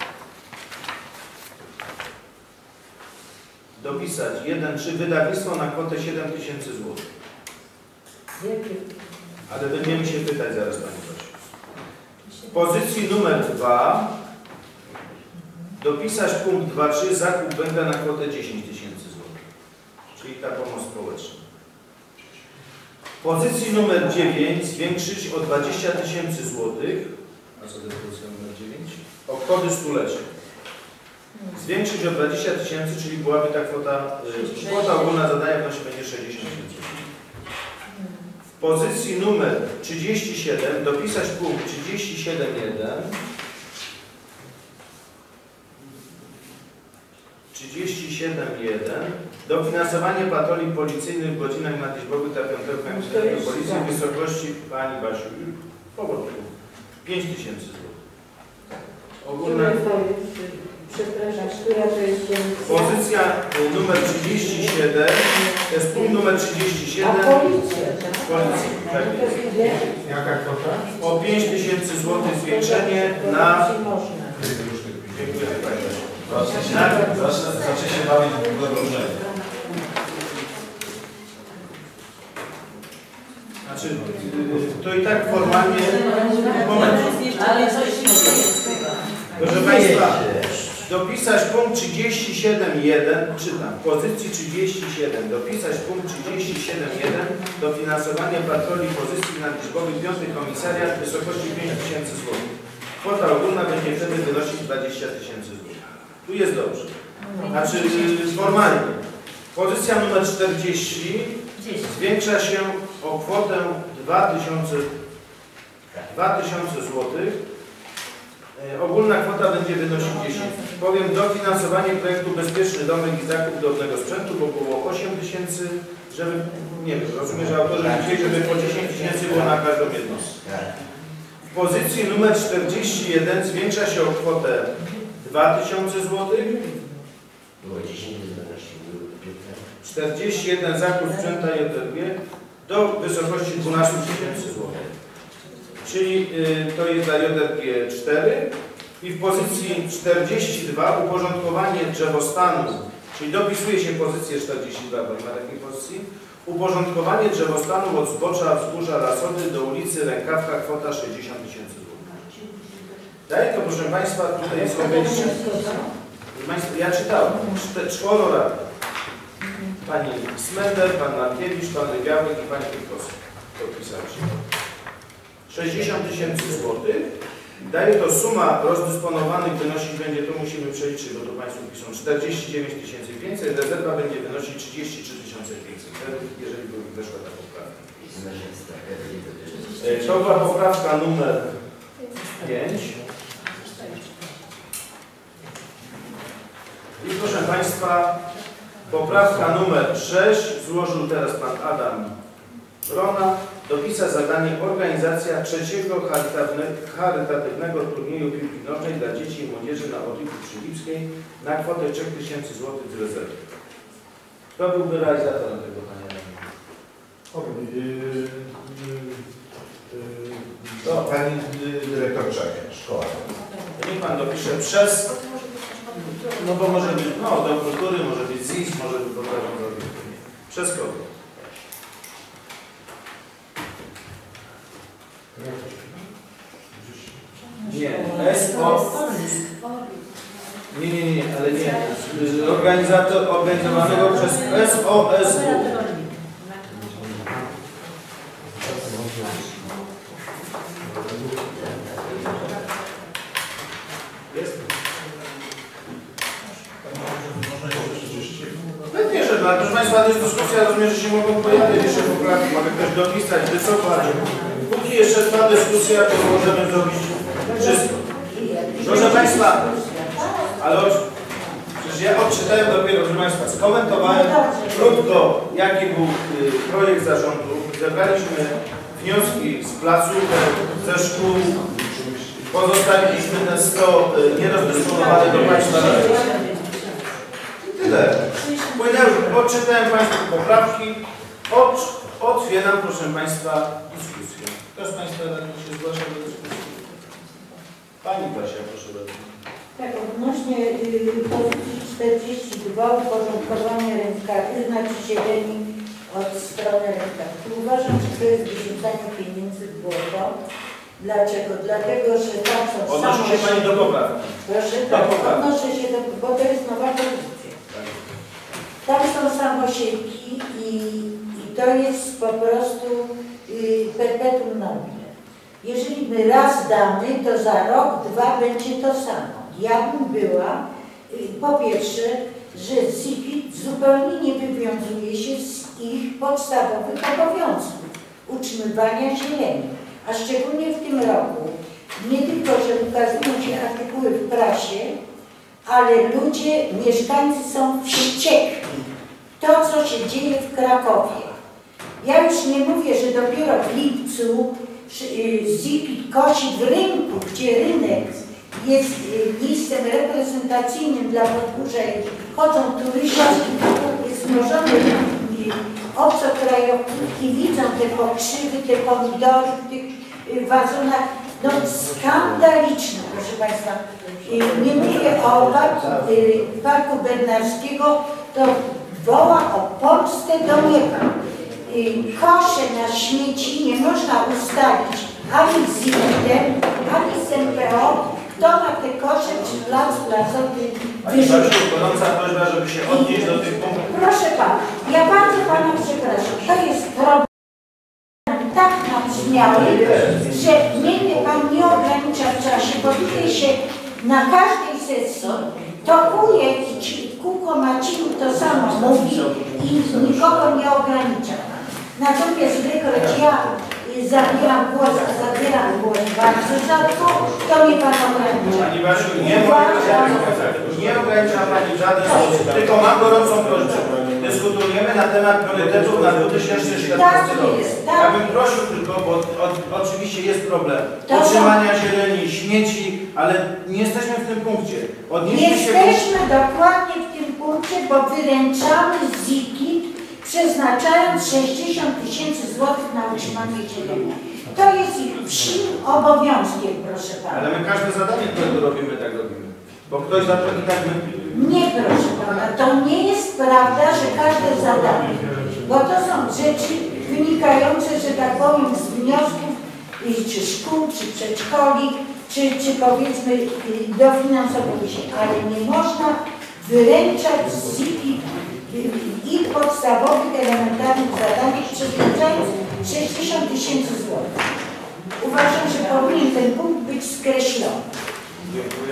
Dopisać jeden trzy wydawnictwo na kwotę siedem tysięcy złotych. Jakie? Ale będziemy się pytać zaraz Pani Basiu. W pozycji numer dwa dopisać punkt dwa trzy zakup węgla na kwotę dziesięć tysięcy złotych. Czyli ta pomoc społeczna. W pozycji numer dziewięć zwiększyć o dwadzieścia tysięcy złotych. A co to jest pozycja numer dziewięć? Obchody stulecia. Zwiększyć o dwadzieścia tysięcy, czyli byłaby ta kwota, y, kwota ogólna zadania wnosi będzie sześćdziesiąt tysięcy. W pozycji numer trzydzieści siedem dopisać punkt trzydzieści siedem jeden. trzydzieści siedem jeden. Dofinansowanie patroli policyjnych w godzinach nadliczbowych dla piątego do policji w wysokości Pani Basiu. Powolutku. pięć tysięcy złotych. Ogólne. Które to jest? Przepraszam, która to jest policja? Pozycja y, numer trzydzieści siedem, to jest punkt numer trzydzieści A siedem. policja, tak? Policja, tak To jest. jest ile? Jaka kwota? O pięć tysięcy złotych zwiększenie na... Można. Dziękuję Pani. Zacznę się, zacznę, zacznę się bawić w zadłużenie. Znaczy, y, to i tak formalnie... Moment. Ale coś nie jest chyba. Proszę Państwa, dopisać punkt trzydzieści siedem jeden, czytam, w pozycji trzydzieści siedem, dopisać punkt trzydzieści siedem jeden, dofinansowanie patroli pozycji nadliczbowych piąty komisariat w wysokości pięć tysięcy złotych. Kwota ogólna będzie wtedy wynosić dwadzieścia tysięcy złotych. Tu jest dobrze. Znaczy y, formalnie. Pozycja numer czterdzieści zwiększa się o kwotę dwa tysiące złotych. E, ogólna kwota będzie wynosić dziesięć. Powiem, dofinansowanie projektu Bezpieczny Domek i zakup drobnego sprzętu, bo było osiem tysięcy, żeby, nie wiem, rozumiem, że autorzy chcieli, żeby po dziesięć tysięcy było na każdą jednostkę. W pozycji numer czterdzieści jeden zwiększa się o kwotę dwa tysiące złotych. Było dziesięć, dwanaście, piętnaście. czterdzieści jeden zakup sprzęta J R G do wysokości dwanaście tysięcy złotych. Czyli y, to jest dla J R G cztery i w pozycji czterdzieści dwa uporządkowanie drzewostanu, czyli dopisuje się pozycję czterdzieści dwa, bo nie ma takiej pozycji, uporządkowanie drzewostanu od zbocza wzgórza Lasody do ulicy Rękawka, kwota sześćdziesiąt tysięcy złotych. Daję to, proszę Państwa, tutaj są wejście. Ja czytałem, czworo radnych. Pani Smender, Pan Lankiewicz, Pan Rybiałek i Pani Kwiatkowska. Podpisał się. sześćdziesiąt tysięcy złotych. Daje to suma rozdysponowanych wynosić będzie, to musimy przeliczyć, bo to Państwo piszą czterdzieści dziewięć tysięcy pięćset, rezerwa będzie wynosić trzydzieści trzy tysiące pięćset, jeżeli by weszła ta poprawka. To była poprawka numer pięć. I proszę Państwa, poprawka numer sześć złożył teraz Pan Adam Wrona. Dopisa zadanie organizacja trzeciego charytatywnego turnieju piłki nożnej dla dzieci i młodzieży na Odliku przy Lipskiej na kwotę trzy tysiące złotych z rezerwy. Kto byłby realizatorem tego, Panie Radny? To Pani Dyrektor Czeka, szkoła. Niech Pan dopisze przez, no bo może być, no do kultury, może być Z I S, może być poprawą zrobić. Przez kogo? Nie, S O. Nie, nie, nie, ale nie. Organizator organizowanego przez S O S W. Jest? Pewnie, że tak. Proszę Państwa, to jest dyskusja, rozumiem, że się mogą pojawić jeszcze poprawki, mogę ktoś dopisać, wycofać. Póki jeszcze trwa dyskusja, to możemy zrobić wszystko. Proszę Państwa, ale przecież ja odczytałem dopiero, proszę Państwa, skomentowałem krótko, jaki był y, projekt zarządu. Zebraliśmy wnioski z placówek, ze szkół, pozostawiliśmy te sto y, nierozdysponowane do Państwa. Tyle. Płynęły, odczytałem Państwu poprawki. Od, otwieram, proszę Państwa, dyskusję. Kto z Państwa się zgłasza do dyskusji? Pani Kasia, proszę bardzo. Tak, odnośnie y, pozycji czterdzieści dwa uporządkowanie rękawy, znaczy siedzeni od strony rękawy. Uważam, że to jest wyrzucanie pieniędzy w błoto. Dlaczego? Dlatego, że tam są Odnosi się Pani do poprawki. Proszę, Do tak, poprawki. odnoszę się do, bo to jest nowa pozycja. Tam są samosiedki i, i to jest po prostu y, perpetuum nobile. Jeżeli my raz damy, to za rok, dwa będzie to samo. Ja bym była, y, po pierwsze, że Z I P I T zupełnie nie wywiązuje się z ich podstawowych obowiązków utrzymywania zieleni. A szczególnie w tym roku, nie tylko, że ukazują się artykuły w prasie, ale ludzie, mieszkańcy są wściekli. To, co się dzieje w Krakowie. Ja już nie mówię, że dopiero w lipcu Z I P I T kosi w rynku, gdzie rynek jest y, miejscem reprezentacyjnym dla Podgórza. Chodzą turyści, zmnożone y, obcokrajowki, widzą te pokrzywy, te pomidory w tych y, wazonach. No skandaliczne, proszę Państwa. Y, nie mówię o parku, y, parku Bednarskiego, to woła o Polsce do nieba. Y, kosze na śmieci nie można ustalić ani z zimtem, ani z M P O. Kto ma te kosze przy plac placowy wyrzucił? Gorąca prośba, żeby się odnieść do tych punktów. Proszę Pana, ja bardzo Pana przepraszam, to jest problem tak nabrzmiały, że mnie Pan nie ogranicza w czasie, bo tutaj się na każdej sesji tokuje i ci kółko Macinu to samo mówi i nikogo nie ogranicza. Natomiast ilekroć ja zabieram głos, a zabieram głos bardzo rzadko, to mnie Pan ogranicza. Pani Basiu, nie, nie ogranicza Pani w żaden sposób, tylko mam gorącą prośbę. Dyskutujemy na temat priorytetów na dwa tysiące czternasty rok. Ja bym prosił tylko, bo o, oczywiście jest problem utrzymania zieleni, śmieci, ale nie jesteśmy w tym punkcie. Odnieśmy Jesteśmy się dokładnie w tym punkcie, bo wyręczamy Z I K I T, przeznaczając sześćdziesiąt tysięcy złotych na utrzymanie zieleni. To jest ich psim obowiązkiem, proszę Pana. Ale my każde zadanie, które robimy, tak robimy. Bo ktoś za to i tak my... Nie, proszę Pana, to nie jest prawda, że każde zadanie, bo to są rzeczy wynikające, że tak powiem, z wniosków y, czy szkół, czy przedszkoli, czy, czy powiedzmy y, dofinansowania się, ale nie można wyręczać z I K I T ich podstawowych, elementarnych zadań, przeznaczając sześćdziesiąt tysięcy złotych. Uważam, że powinien ten punkt być skreślony. Dziękuję.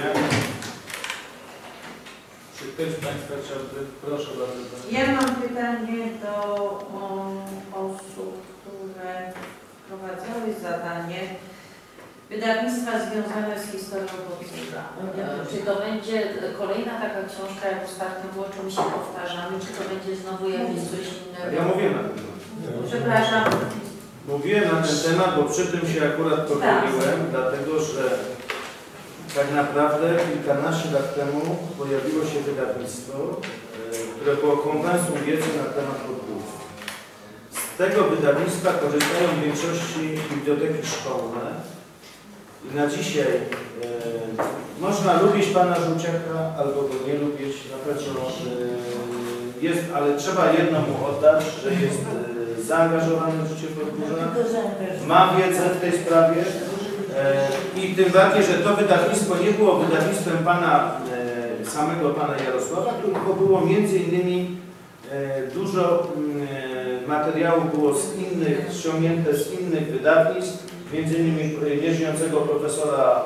Czy ktoś z Państwa chciałby? Proszę bardzo. Ja mam pytanie do um, osób, które wprowadzały zadanie wydawnictwa związane z historią Podgórza. Czy to będzie kolejna taka książka, jak ostatnio było, czym się powtarzamy, czy to będzie znowu jakieś coś innego? Ja mówiłem na ten temat. Przepraszam. Mówiłem na ten temat, bo przy tym się akurat pochyliłem, tak. Dlatego że tak naprawdę kilkanaście lat temu pojawiło się wydawnictwo, które było konwensją wiedzy na temat Podgórza. Z tego wydawnictwa korzystają w większości biblioteki szkolne. I na dzisiaj e, można lubić Pana Żółciaka albo go nie lubić, na pewno e, jest, ale trzeba jedno mu oddać, że jest e, zaangażowany w życie Podgórza, ma wiedzę w tej sprawie e, i tym bardziej, że to wydawnictwo nie było wydawnictwem Pana, e, samego Pana Jarosława, tylko było między innymi e, dużo e, materiałów było z innych, ściągnięte z innych wydawnictw, między innymi nieżyjącego profesora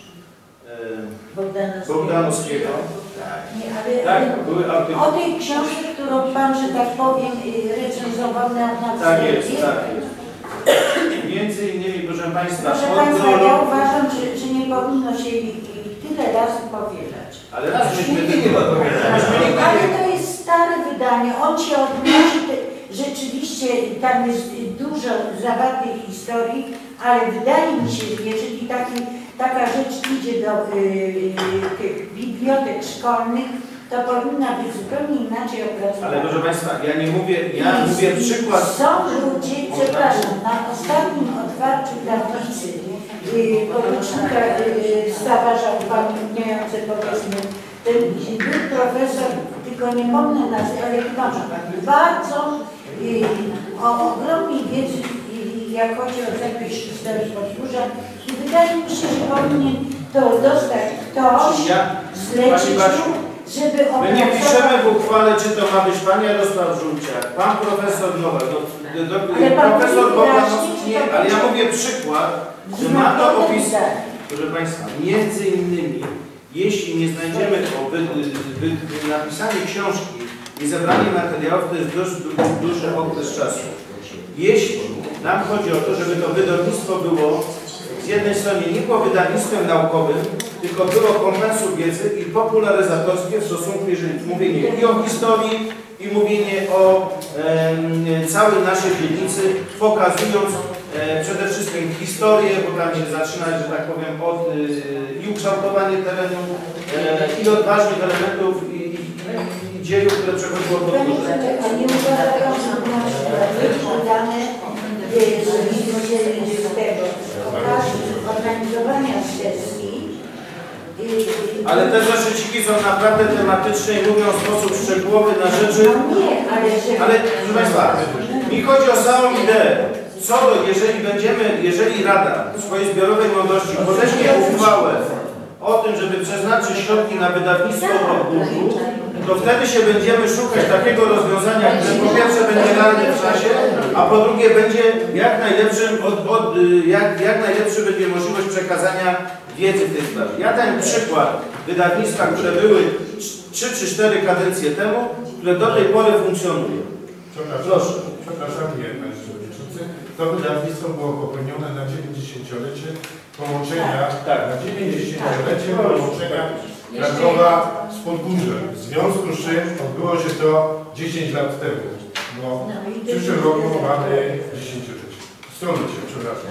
e, Bogdanowskiego. Nie, ale, Tak, ale były artykuły. o tej książce, którą Pan, że tak powiem, recenzował na, na Tak jest, tak jest. Między innymi, proszę Państwa, proszę Państwa, ja uważam, że, że nie powinno się ich tyle razy powielać. ale raz myśmy Nigdy nie ma powielać. Ale to jest stare wydanie, on się odnosi, rzeczywiście tam jest dużo zawartej historii, ale wydaje mi się, że jeżeli taki, taka rzecz idzie do y, y, tych bibliotek szkolnych, to powinna być zupełnie inaczej opracowana. Ale proszę Państwa, ja nie mówię, ja mówię przykład. Są ludzie, przepraszam, na ostatnim otwarciu tablicy y, porucznika y, Stawarza upamiętniające, powiedzmy, ten był profesor, tylko nie pomnę nazwy, ale chyba bardzo y, o ogromnej wiedzy, y, jak chodzi o zakres historii Podgórza, i wydaje mi się, że powinien to dostać ktoś Ja, zlecić mu, żeby my nie opracować. piszemy w uchwale, czy to ma być Pan Jarosław Żółciak, Pan Profesor Nowak, no, do, do, Ale pan Profesor mówi Bogdanowski, wyraźnie, nie, czy to ale ja będzie- mówię przykład, że ma to opis. Proszę Państwa, między innymi, jeśli nie znajdziemy o wy, wy, wy, napisanie książki i zebranie materiałów, to jest dość du, duży okres czasu. Jeśli nam chodzi o to, żeby to wydawnictwo było z jednej strony nie było wydawnictwem naukowym, tylko było konwensją wiedzy i popularyzatorskie w stosunku, jeżeli mówię nie, i o historii, i mówienie o e, całej naszej dzielnicy, pokazując e, przede wszystkim historię, bo tam się zaczyna, że tak powiem, od e, i ukształtowanie terenu, e, i od ważnych elementów i, i, i dziejów, które przechodziło pod Panie górę. Przewodniczący, a nie uważa Pan, że na przykład być podane z tego okazji organizowania sesji? Ale te zeszyciki są naprawdę tematyczne i mówią w sposób szczegółowy na rzeczy. No nie, ale że... Ale proszę Państwa, mi chodzi o samą ideę. Co do, jeżeli będziemy, jeżeli Rada w swojej zbiorowej mądrości podejmie uchwałę o tym, żeby przeznaczyć środki na wydawnictwo w Podgórzu, to wtedy się będziemy szukać takiego rozwiązania, które po pierwsze będzie realne w czasie, a po drugie będzie jak najlepszym, od, od, jak, jak najlepszy będzie możliwość przekazania wiedzy w tej sprawie. Ja dam przykład wydawnictwa, które były trzy czy cztery kadencje temu, które do tej pory funkcjonuje. Proszę. Przepraszam, nie, Panie Przewodniczący. To wydawnictwo było popełnione na dziewięćdziesięciolecie połączenia, Tak. na dziewięćdziesięciolecie połączenia Krakowa z Podgórzem. W związku z czym odbyło się to dziesięć lat temu. Bo w przyszłym roku mamy dziesięciolecie. Stolecie, przepraszam.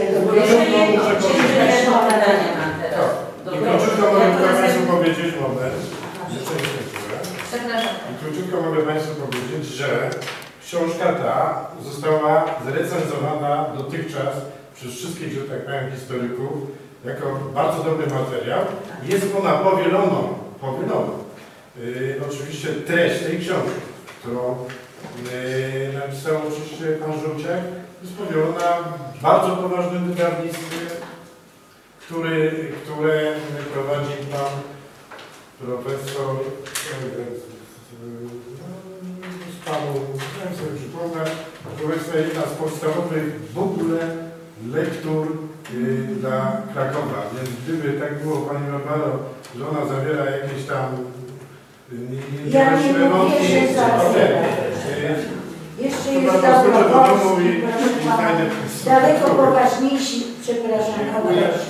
I króciutko mogę Państwu powiedzieć, moment, jeszcze nie skończyłem. I króciutko mogę Państwu powiedzieć, że książka ta została zrecenzowana dotychczas przez wszystkich, że tak powiem, historyków jako bardzo dobry materiał. Jest ona powieloną, powieloną. Yy, oczywiście treść tej książki, którą yy, napisał oczywiście Pan Żółciak, jest powielona w bardzo poważnym wydawnictwie, który, które prowadzi Pan Profesor z Panu, chciałem sobie przypomnieć, to jest jedna z podstawowych w ogóle lektur yy, dla Krakowa. Więc gdyby tak było, Pani Barbaro, że ona zawiera jakieś tam yy, Ja nie mówię, że zawiera. Jeszcze jest Dobrogowski, daleko poważniejsi, przepraszam, koleżanki.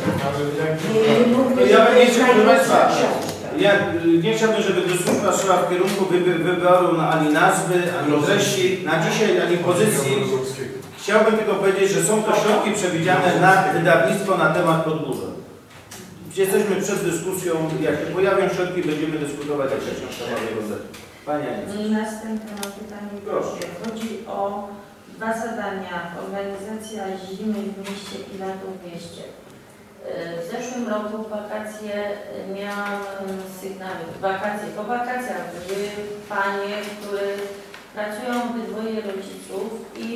To ja bym nie chciał, proszę Państwa, ja nie chciałbym, żeby dyskusja szła w kierunku wyboru ani nazwy, ani treści, na dzisiaj, ani pozycji. Chciałbym tylko powiedzieć, że są to środki przewidziane na wydawnictwo na temat Podgórza. Jesteśmy przed dyskusją, jak się pojawią środki, będziemy dyskutować, jak się książka ma wyglądać. Pani Aniu. Następne mam pytanie. Proszę. Chodzi o dwa zadania. Organizacja zimy w mieście i lato w mieście. W zeszłym roku w wakacje miałam sygnały. Wakacje, po wakacjach były panie, które pracują obydwoje rodziców i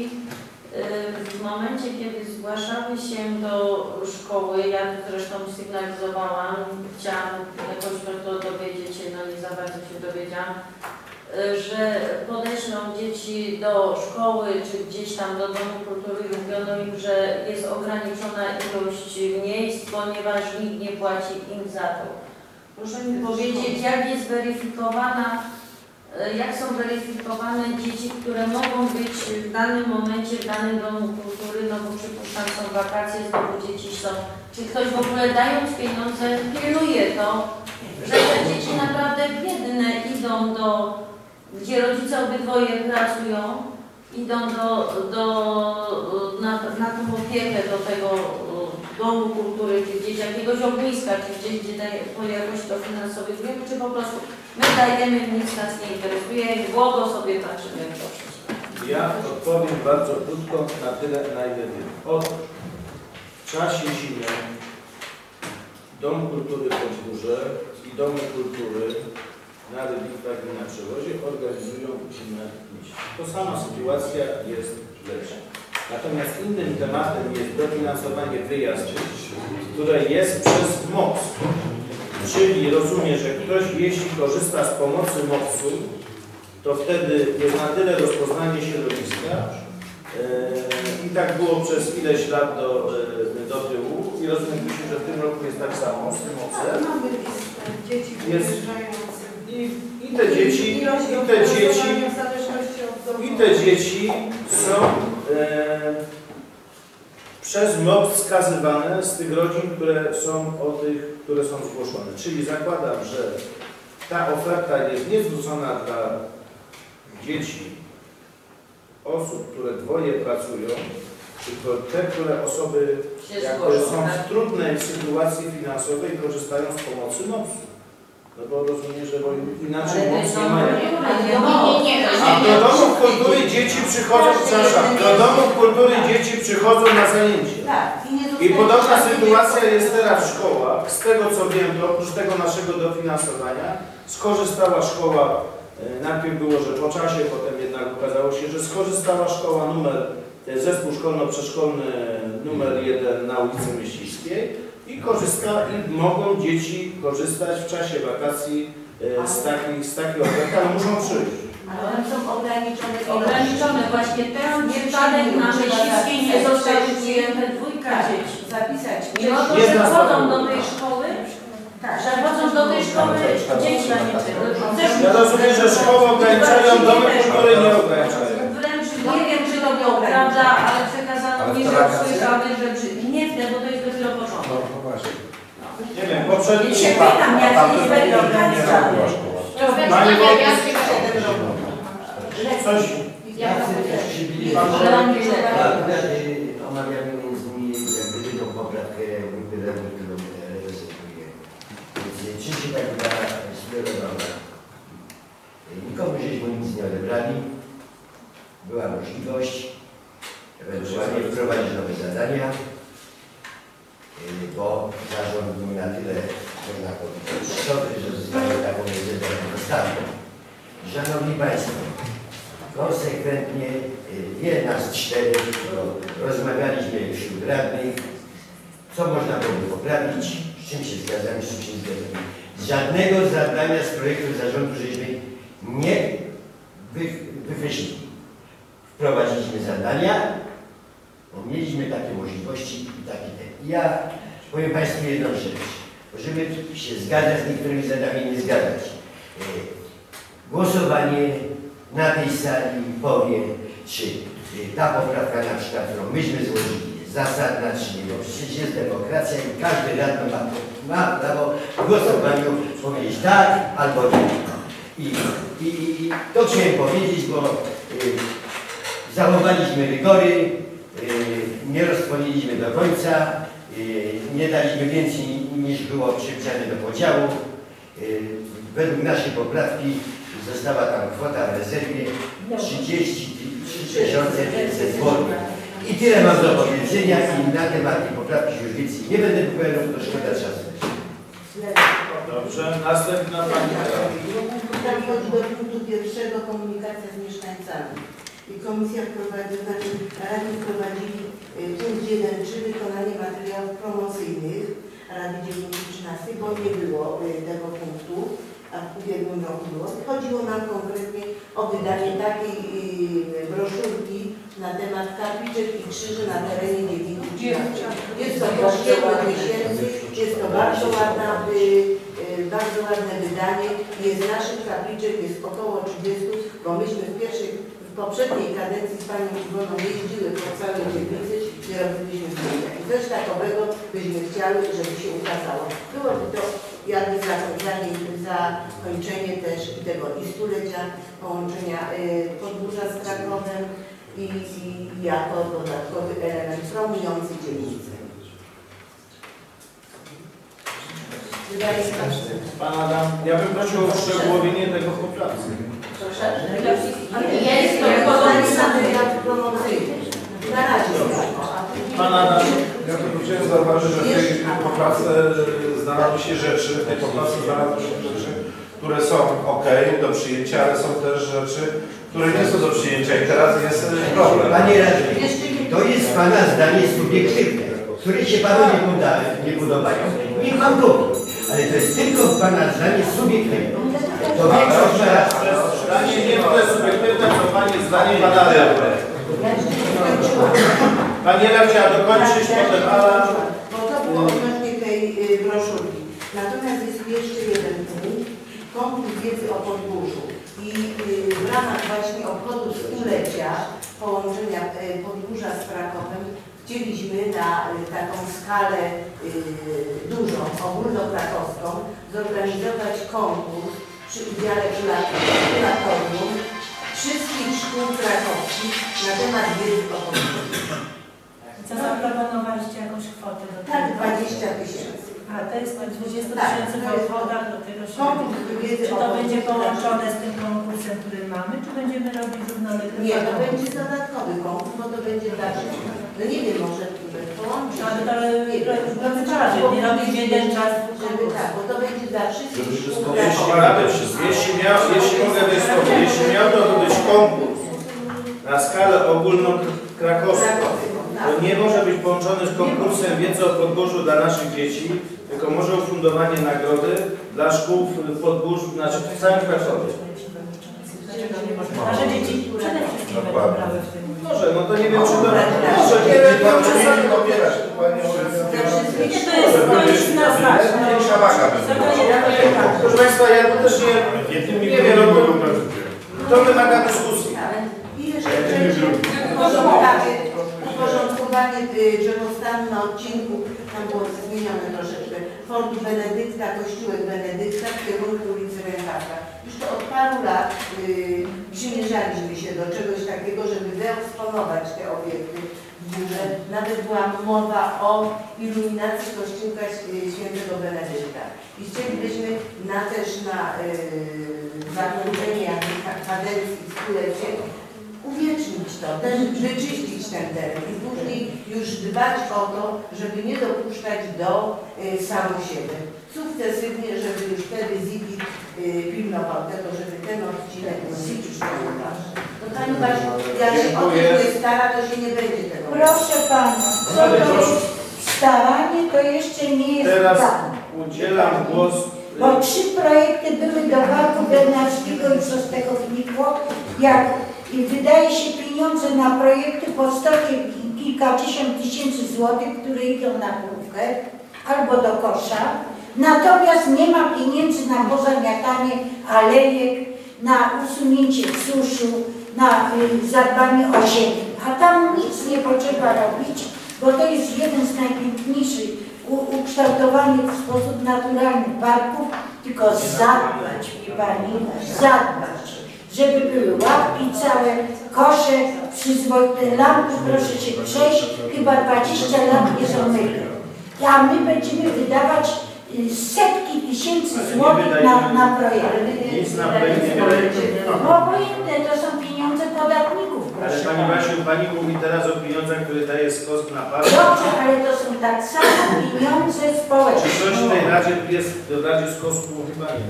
w momencie, kiedy zgłaszały się do szkoły, ja zresztą sygnalizowałam, chciałam jakoś to dowiedzieć się, no nie za bardzo się dowiedziałam, że podeślą dzieci do szkoły czy gdzieś tam do Domu Kultury i mówiono im, że jest ograniczona ilość miejsc, ponieważ nikt nie płaci im za to. Proszę mi powiedzieć, jak jest weryfikowana, jak są weryfikowane dzieci, które mogą być w danym momencie w danym Domu Kultury, no bo przypuszczam, są wakacje, znowu dzieci są. Czy ktoś w ogóle dając pieniądze pilnuje to, że te dzieci naprawdę biedne idą do, gdzie rodzice obydwoje pracują, idą do, do, na, na tą opiekę do tego Domu Kultury, czy gdzieś jakiegoś ogniska, czy gdzieś, gdzie to jakoś to finansowujemy, czy po prostu my dajemy, nic nas nie interesuje, błogo sobie patrzymy w to wszystko. Ja odpowiem bardzo krótko na tyle, na ile wiem. Otóż w czasie zimy Dom Kultury Podgórze i Domy Kultury na Rybnikach i na Przewozie organizują zimę mieście. To sama sytuacja jest lepsza. Natomiast innym tematem jest dofinansowanie wyjazdów, które jest przez MOPS. Czyli rozumie, że ktoś, jeśli korzysta z pomocy MOPS-u, to wtedy jest na tyle rozpoznanie środowiska yy, i tak było przez ileś lat do, yy, do tyłu i rozumiem, że w tym roku jest tak samo z tym MOPS-em. Dzieci Jest, i, i te dzieci, i i te dzieci, w zależności od domu. i te dzieci są yy, przez MOPS wskazywane z tych rodzin, które są o tych, które są zgłoszone. Czyli zakładam, że ta oferta jest nie zwrócona dla dzieci osób, które dwoje pracują, tylko te, które osoby jakby są w trudnej sytuacji finansowej, korzystają z pomocy M O P S-u. No bo rozumiem, że bo inaczej M O P S nie mają. A do domów kultury dzieci przychodzą, przepraszam, do domów kultury dzieci przychodzą na zajęcia. I podobna sytuacja jest teraz w szkołach. Z tego co wiem, to oprócz tego naszego dofinansowania skorzystała szkoła, najpierw było, że po czasie, potem jednak okazało się, że skorzystała szkoła numer, zespół szkolno-przedszkolny numer jeden na ulicy Myśliwskiej i korzysta, i mogą dzieci korzystać w czasie wakacji z takiej, z takiej oferty, ale muszą przyjść. Ale one są ograniczone. Ograniczone właśnie ten przypadek na Myśliwskiej nie został przyjęty dwójka dzieci. Zapisać. Mimo to, że chodzą do tej szkoły, że chodzą do tej szkoły dzieci. Ja rozumiem, że szkoły ograniczają, domy kultury nie ograniczają. Wręcz nie wiem, czy to było prawda, ale przekazano mi, że usłyszamy, że przy- nie wiem, bo to jest dopiero początek. Nie wiem, poprzedni się pytam, jak jest weryfikacja. Panie Wójt, coś... Omawiamy między innymi jak gdyby tą poprawkę grupy radnych, którą reprezentuję. Więc czy się tak da skierowana? Nikomu żeśmy nic nie odebrali. Była możliwość ewentualnie wprowadzić nowe zadania, bo zarząd był na tyle, można powiedzieć, szczodry, że zostało taką rezerwę postawą. Szanowni Państwo, konsekwentnie nie nas czterech, bo rozmawialiśmy wśród radnych, co można było poprawić, z czym się zgadzamy, z czym się nie zgadzamy. Żadnego zadania z projektu zarządu żeśmy nie wy, wykreślili. Wprowadziliśmy zadania, bo mieliśmy takie możliwości i takie te. Ja powiem Państwu jedną rzecz. Możemy się zgadzać z niektórymi zadaniami, nie zgadzać. Głosowanie na tej sali powie, czy ta poprawka na przykład, którą myśmy złożyli, jest zasadna, czy nie, bo przecież jest demokracja i każdy radny ma, ma prawo w głosowaniu powiedzieć tak albo nie. I, i, i to chciałem powiedzieć, bo y, zachowaliśmy rygory, y, nie rozpłoniliśmy do końca, y, nie daliśmy więcej niż było przewidziane do podziału. Y, według naszej poprawki została tam kwota w rezerwie trzydzieści trzy tysiące pięćset złotych. I tyle mam do powiedzenia i na temat tej poprawki już więcej nie będę wypowiadał, to szkoda czasu. Dobrze, następna Pani. Przechodzi do punktu pierwszego, komunikacja z mieszkańcami. I komisja wprowadzi, znaczy radni wprowadzili punkt jeden trzy, wykonanie materiałów promocyjnych Rady dziewięćset trzynaście, bo nie było tego punktu, a w ubiegłym roku było. Chodziło nam konkretnie o wydanie takiej broszurki na temat kapliczek i krzyży na terenie dziewięćset trzynaście. Jest to bardzo miesięcy, jest to bardzo ładna, bardzo ładne wydanie. Jest naszych kapliczek, jest około trzydziestu, bo myśmy w pierwszej, w poprzedniej kadencji z Panią Iwoną jeździły po całej dzielnicy i robiliśmy zdjęcia. I coś takowego byśmy chciały, żeby się ukazało. Byłoby to jakby zakończenie, zakończenie też i tego i stulecia połączenia y, Podgórza z Krakowem i, i jako dodatkowy element promujący dzielnicę. Wydaje się, Pan Adam, ja bym prosił o uszczegółowienie tego poprawki. jest to wykonanie materiałów promocyjnych. Na razie. Pan Adam. Ja tylko chciałem zauważyć, że w tej poprawce znalazły się rzeczy, w tej poprawce znalazły się rzeczy, które są ok do przyjęcia, ale są też rzeczy, które nie są do przyjęcia i teraz jest problem. Panie radny, to jest Pana zdanie subiektywne, które się Panu nie, poda, nie podobają. Niech Pan powie, ale to jest tylko Pana zdanie subiektywne. To większość na raz. Zdanie nie tyle subiektywne, co Pani zdanie badane. Pani Ela chciała dokończyć, potem Ala. Bo to było odnośnie tej y, broszurki. Natomiast jest jeszcze jeden punkt, konkurs wiedzy o Podgórzu. I y, w ramach właśnie obchodu stulecia połączenia y, Podgórza z Krakowem chcieliśmy na y, taką skalę y, dużą, ogólnokrakowską, zorganizować konkurs przy udziale kuratorium wszystkich szkół krakowskich na temat wiedzy o podróży. Co zaproponowaliście jakąś kwotę do tego? Tak, dwadzieścia tysięcy. A to jest dwadzieścia Tak, tysięcy w to jest obchodach do tego się. konkurs wiedzy Czy o to będzie podróży. połączone z tym konkursem, który mamy, czy będziemy robić równolegle? Nie, to będzie dodatkowy konkurs, bo to będzie dla wszystkich. No nie wiem, może połączyć. Ale to Nie wiem. rozważa, nie robić w jeden czas. Żeby tak, bo to będzie dla wszystkich szkół Jeśli, krakowskich. Rady, jeśli, miał, jeśli mogę wysłowić, jeśli miał to być konkurs na skalę ogólnokrakowską, to nie może być połączony z konkursem wiedzy o Podgórzu dla naszych dzieci, tylko może ufundowanie nagrody dla szkół w Podgórzu, znaczy w całym Krakowie. Nasze dzieci przede wszystkim będą brały w tym. Może, no to nie wiem, czy to... Może, nie wiem, czy czasami pobierać. Nie, to jest, to jest na znać. Proszę Państwa, ja to też nie, nie wiem, no to, to wymaga dyskusji. I jeszcze uporządkowanie, uporządkowanie drzewostanu na odcinku, tam było zmienione troszeczkę, Fortu Benedykta, Kościółek Benedykta w kierunku ulicy Rękacza. Już to od paru lat y, przymierzaliśmy się do czegoś takiego, żeby wyeksponować te obiekty w górze. Nawet była mowa o iluminacji kościółka y, świętego Benedykta. I chcielibyśmy na, też na y, zakończenie jakiejś kadencji stulecie uwiecznić to, też wyczyścić ten teren i później już dbać o to, żeby nie dopuszczać do y, samosiebie. Sukcesywnie, żeby już wtedy Zigit y, pilnował tego, żeby ten odcinek zliczyć komentarz. No Pani Basiu, jak się o tym nie stara, to się nie będzie tego. Proszę Pana, co to jest staranie, to jeszcze nie jest Teraz plan. udzielam głos... Bo trzy projekty były do Parku Bednarskiego i co z tego wynikło? Jak wydaje się pieniądze na projekty po sto kilkadziesiąt tysięcy złotych, które idą na główkę albo do kosza. Natomiast nie ma pieniędzy na pozamiatanie alejek, na usunięcie suszu, na y, zadbanie o ziemię. A tam nic nie potrzeba robić, bo to jest jeden z najpiękniejszych u, ukształtowanych w sposób naturalny parków, tylko zadbać, wie Pani, zadbać, żeby były ławki całe, kosze, przyzwoite lampy, proszę się przejść, chyba dwadzieścia lat nie są myte. A my będziemy wydawać setki tysięcy złotych na, na projekty. Nic na projekt nie wydajecie. No obojętne, to są pieniądze podatników. Ale Pani Basiu, Pani mówi teraz o pieniądzach, które daje SKOSK na park. Dobrze, ale to są tak samo pieniądze Czy społeczne. coś w tej Radzie jest do Radzie SKOSK-u? Chyba nie.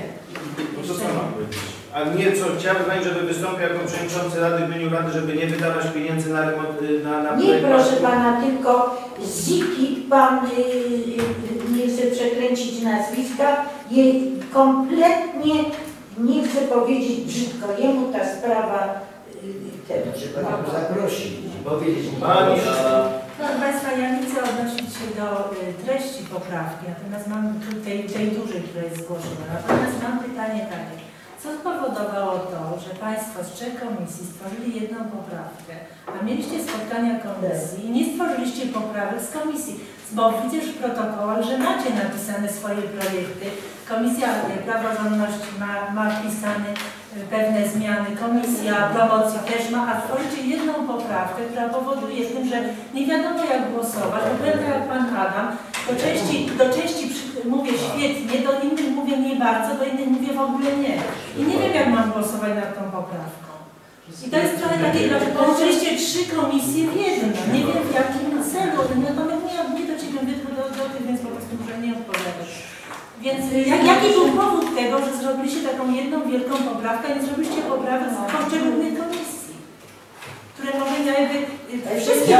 No to co mam powiedzieć? A nie, co chciałbym powiedzieć, żeby wystąpił jako przewodniczący Rady w imieniu Rady, żeby nie wydawać pieniędzy na remont, na, na Nie, projekt proszę parku. Pana, tylko Zikit, Pan y, y, nie chce przekręcić nazwiska, je kompletnie, nie chcę powiedzieć brzydko, jemu ta sprawa y, tego. Trzeba go zaprosić i powiedzieć mu. Pani, a... Proszę Państwa, ja nie chcę odnosić się do y, treści poprawki, natomiast mam tu tej, tej dużej, która jest zgłoszona. Natomiast mam pytanie takie. Co spowodowało to, że Państwo z trzech komisji stworzyli jedną poprawkę, a mieliście spotkania komisji i nie stworzyliście poprawek z komisji? Bo widzisz w protokołach, że macie napisane swoje projekty. Komisja Praworządności ma, ma wpisane pewne zmiany, Komisja Promocji też ma, a tworzycie jedną poprawkę, która powoduje tym, że nie wiadomo jak głosować, bo będę jak Pan Adam, do części, do części przy, mówię świetnie, do innych mówię nie bardzo, do innych mówię w ogóle nie. I nie wiem jak mam głosować nad tą poprawką. I to jest trochę takie, że połączyliście trzy komisje w jedno. Nie wiem w jakim celu, natomiast nie, nie do Ciebie mówię, tylko do, do tych, więc po prostu muszę nie odpowiadać. Więc jak, jaki był powód tego, że zrobiliście taką jedną wielką poprawkę, a nie zrobiliście poprawek z poszczególnych komisji, które może miałyby wszystkie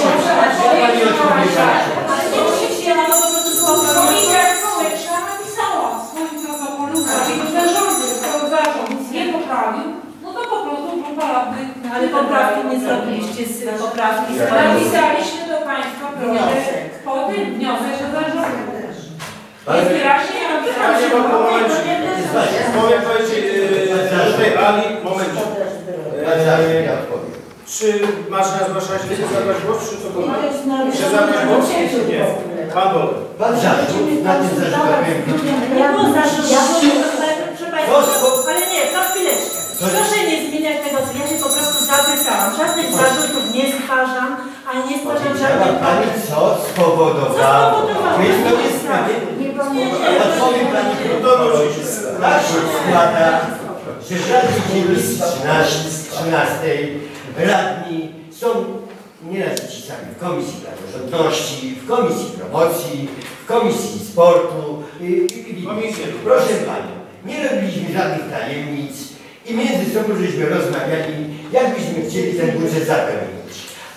Komisja Społeczna napisała w swoim protokolu, że zarządu, skoro zarząd nie poprawił, no to po prostu grupa radnych... Ale poprawki nie zrobiliście z poprawki z komisji. Napisaliśmy do Państwa, proszę, po tym wniosek, że zarząd. Jest wyraźnie napisane, Panie, że... bo momencie. Powiem powiedzieć, yy, tutaj Ali, momencie. Ja odpowiem. Czy masz na zgłaszać się zabrać głos, czy to było? To jest na Czy zabrać głos? Nie. Pan Wolę. Pan zaczął, na tym zaczął. Nie było zarządu, proszę Państwa, ale nie, to chwileczkę. Proszę nie zmieniać tego, co ja się po prostu zapytałam. Żadnych zarzutów nie stwarzam, ani nie stwarzam Powiedziała żadnych... Pani, co spowodowało. Co spowodowało? Więc to jest Nie pomogę. odpowiem Pani krótko. Tak się składa, że w Radzie Dzielnicy trzynastej radni są nieraz ci sami w Komisji Praworządności, w Komisji Promocji, w Komisji Sportu. I, i, i, proszę Pani, nie robiliśmy żadnych tajemnic i między sobą żeśmy rozmawiali, jak byśmy chcieli ten budżet zapełnić.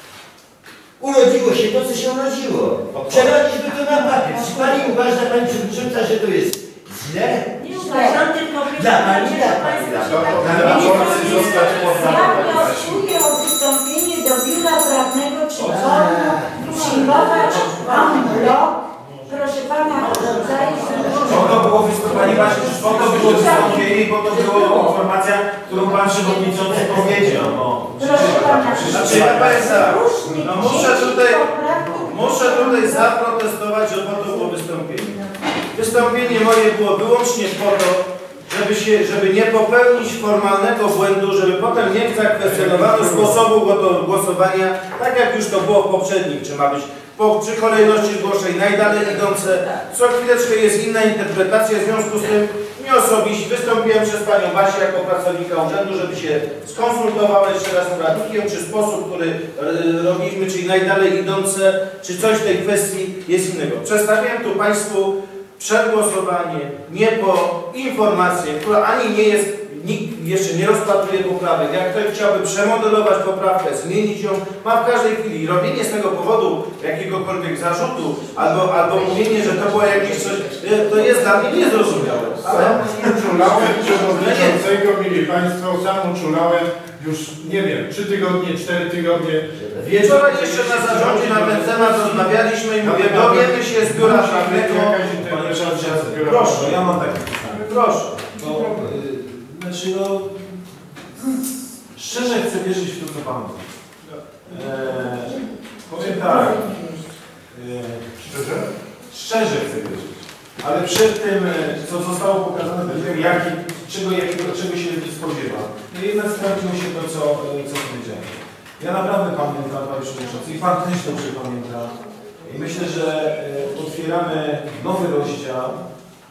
Urodziło się to, co się urodziło. Przelaliśmy to na papier. Czy Pani uważa, Pani Przewodnicząca, że to jest źle? Nie uważam, tylko Dla Pani że tak, Państwo Pani się tak. tak... Dla Pani Pani zostać Ja wnioskuję o wystąpienie do biura prawnego, czy wolno przyjmować en bloc. Proszę Pana, rodzaje Po to było wystąpienie, po to było wystąpienie, po to była informacja, którą Pan Przewodniczący powiedział. No. Proszę Pana, Znaczy, ja powiem tak, no muszę tutaj, muszę tutaj zaprotestować, że po to było wystąpienie. Wystąpienie moje było wyłącznie po to, żeby, się, żeby nie popełnić formalnego błędu, żeby potem nie zakwestionowano sposobu głosowania, tak jak już to było w poprzednich, czy ma być po, przy kolejności zgłoszeń najdalej idące. Co chwileczkę jest inna interpretacja, w związku z tym nie osobiście wystąpiłem przez Panią Basię jako pracownika urzędu, żeby się skonsultowała jeszcze raz z prawnikiem, czy sposób, który y, robiliśmy, czyli najdalej idące, czy coś w tej kwestii jest innego. Przedstawiałem tu Państwu przegłosowanie, nie po informację, która ani nie jest, nikt jeszcze nie rozpatruje poprawek. Jak ktoś chciałby przemodelować poprawkę, zmienić ją, ma w każdej chwili. Robienie z tego powodu jakiegokolwiek zarzutu, albo, albo mówienie, że to było jakieś coś, to jest dla mnie niezrozumiałe. Ale Sam uczulałem przewodniczącego, mieli Państwo, sam uczulałem już, nie wiem, trzy tygodnie, cztery tygodnie. Wieczorem jeszcze na zarządzie na ten temat rozmawialiśmy i mówię, dowiemy się z biura prawnego. Panie Przewodniczący, proszę, ja mam takie pytanie. Proszę. To, yy, znaczy no, szczerze chcę wierzyć w to, co Pan mówi. Eee, powiem tak, yy, Szczerze? szczerze chcę wierzyć, ale przed tym, co zostało pokazane, wiem, jak, czego, jakiego, czego się spodziewam, no jednak sprawdziło się to, co, co powiedziałem. Ja naprawdę pamiętam, Panie Przewodniczący, i Pan też dobrze pamięta. I myślę, że y, otwieramy nowy rozdział y,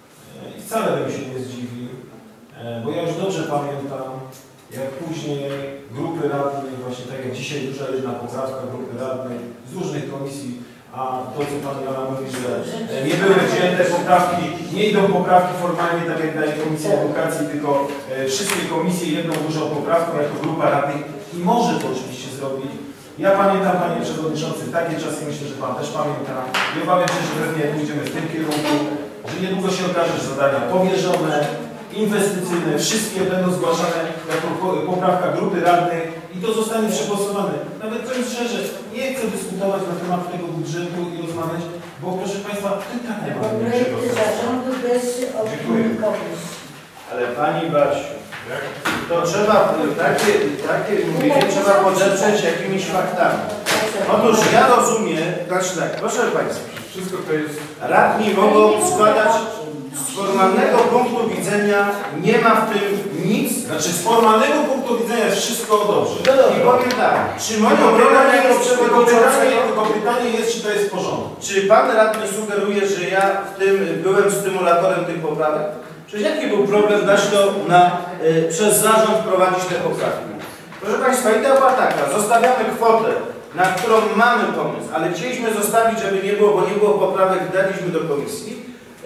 i wcale bym się nie zdziwił, y, bo ja już dobrze pamiętam, jak później grupy radnych, właśnie tak jak dzisiaj duża jedna poprawka grupy radnych z różnych komisji, a to, co Pan Jana mówi, że y, nie były wzięte poprawki, nie idą poprawki formalnie, tak jak daje Komisja Edukacji, tylko y, wszystkie komisje jedną dużą poprawką jako grupa radnych i może to oczywiście zrobić. Ja pamiętam, Panie Przewodniczący, takie czasy, myślę, że Pan też pamięta. I obawiam się, że pewnie pójdziemy w tym kierunku, że niedługo się okaże, że zadania powierzone, inwestycyjne, wszystkie będą zgłaszane jako poprawka grupy radnych i to zostanie przegłosowane. Nawet powiem szczerze, nie chcę dyskutować na temat tego budżetu i rozmawiać, bo proszę Państwa, ty tak nie ma projekty zarządu bez opinii komisji. Ale Pani Basiu, to trzeba, takie, takie mówienie trzeba podeprzeć jakimiś faktami. Otóż ja rozumiem, znaczy tak, proszę Państwa, Wszystko to jest... radni mogą składać z formalnego punktu widzenia, nie ma w tym nic. Znaczy z formalnego punktu widzenia jest wszystko dobrze. I powiem tak, czy moją rolą jako przewodniczącego, tylko pytanie jest, czy to jest w porządku. czy Pan radny sugeruje, że ja w tym byłem stymulatorem tych poprawek? Czyli jaki był problem dać to na, y, przez zarząd prowadzić te poprawki? Proszę Państwa, idea była taka, zostawiamy kwotę, na którą mamy pomysł, ale chcieliśmy zostawić, żeby nie było, bo nie było poprawek, daliśmy do komisji.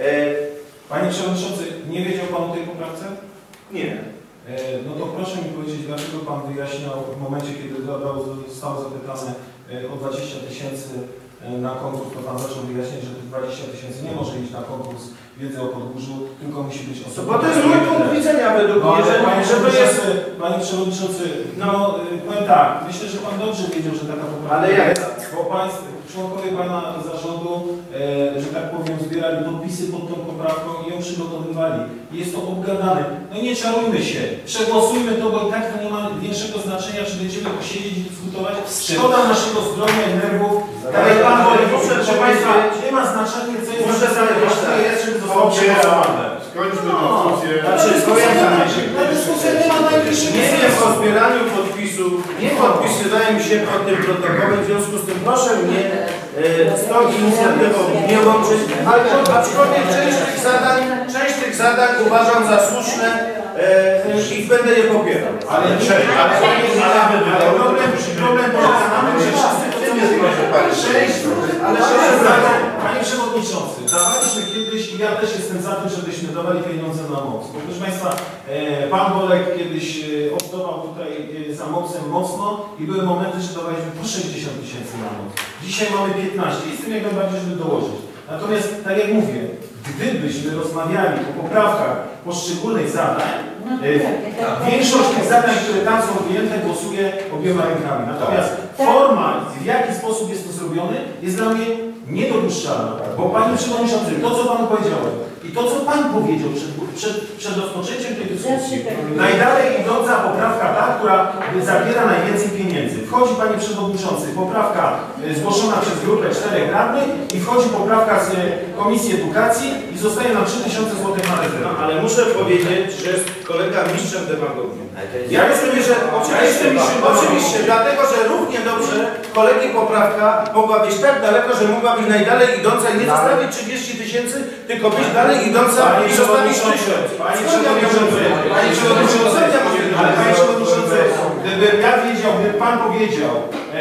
E, Panie Przewodniczący, nie wiedział Pan o tej poprawce? nie. E, no to proszę mi powiedzieć, dlaczego Pan wyjaśniał w momencie, kiedy zostało zapytane e, o dwadzieścia tysięcy na konkurs, to Pan zaczął wyjaśniać, że tych dwadzieścia tysięcy nie może iść na konkurs wiedzy o Podgórzu, tylko musi być osoba. Bo to jest mój punkt widzenia według No, mnie, że, Panie że to jest... Panie Przewodniczący, no powiem tak, myślę, że Pan dobrze wiedział, że taka poprawka Ale jak? jest, bo Państwo, członkowie Pana zarządu, e, że tak powiem, zbierali podpisy pod tą poprawką i ją przygotowywali. Jest to obgadane. No nie czarujmy się, przegłosujmy to, bo i tak to nie ma większego znaczenia, czy będziemy posiedzieć i dyskutować. Szkoda naszego zdrowia i nerwów. Tak jak Pan mówi, proszę Państwa, nie ma znaczenia, co jest Muszę napisane, sobie ważne jest, żeby zostało przegłosowane. Skończmy dyskusję. Znaczy, pamiętam, Ta dyskusja nie ma najmniejszej nie wiem o zbieraniu podpisów, nie podpisywałem się pod tym protokołem, w związku z tym proszę mnie e, z tą inicjatywą nie łączyć, ale aczkolwiek część tych zadań, część tych zadań uważam za słuszne e, i będę je popierał. Ale nie, ale, ale, ale, ale problem, problem polega na tym, że wszyscy chcemy sześć, ale sześć zadań. Panie Przewodniczący, dawaliśmy kiedyś i ja też jestem za tym, żebyśmy dawali pieniądze na moc. Bo proszę Państwa, e, Pan Bolek kiedyś e, oddawał tutaj e, za mocem mocno i były momenty, że dawaliśmy po sześćdziesiąt tysięcy na moc. Dzisiaj mamy piętnaście. Jestem jak najbardziej, żeby dołożyć. Natomiast, tak jak mówię, gdybyśmy rozmawiali o poprawkach poszczególnych zadań, e, większość tych zadań, które tam są objęte, głosuje obiema rękami. Natomiast forma, w jaki sposób jest to zrobione, jest dla mnie niedopuszczalna. Bo Panie Przewodniczący, to co Panu powiedziałem i to co Pan powiedział przed, przed, przed rozpoczęciem tej dyskusji, najdalej idąca poprawka ta, która zabiera najwięcej pieniędzy. Wchodzi Panie Przewodniczący poprawka zgłoszona przez grupę czterech radnych i wchodzi poprawka z Komisji Edukacji i zostaje nam trzy tysiące złotych na rezerwę. No, ale muszę powiedzieć, że jest kolega mistrzem demagogii. Ja jestem, że oczywiście, oczywiście, dlatego, że równie dobrze kolegi poprawka mogła być tak daleko, że mogła być najdalej idąca i nie zostawić trzydzieści tysięcy, tylko być dalej idąca i zostawić tysiąc. Panie Przewodniczący, Panie Przewodniczący, ale Panie Przewodniczący, gdybym ja wiedział, gdyby Pan powiedział,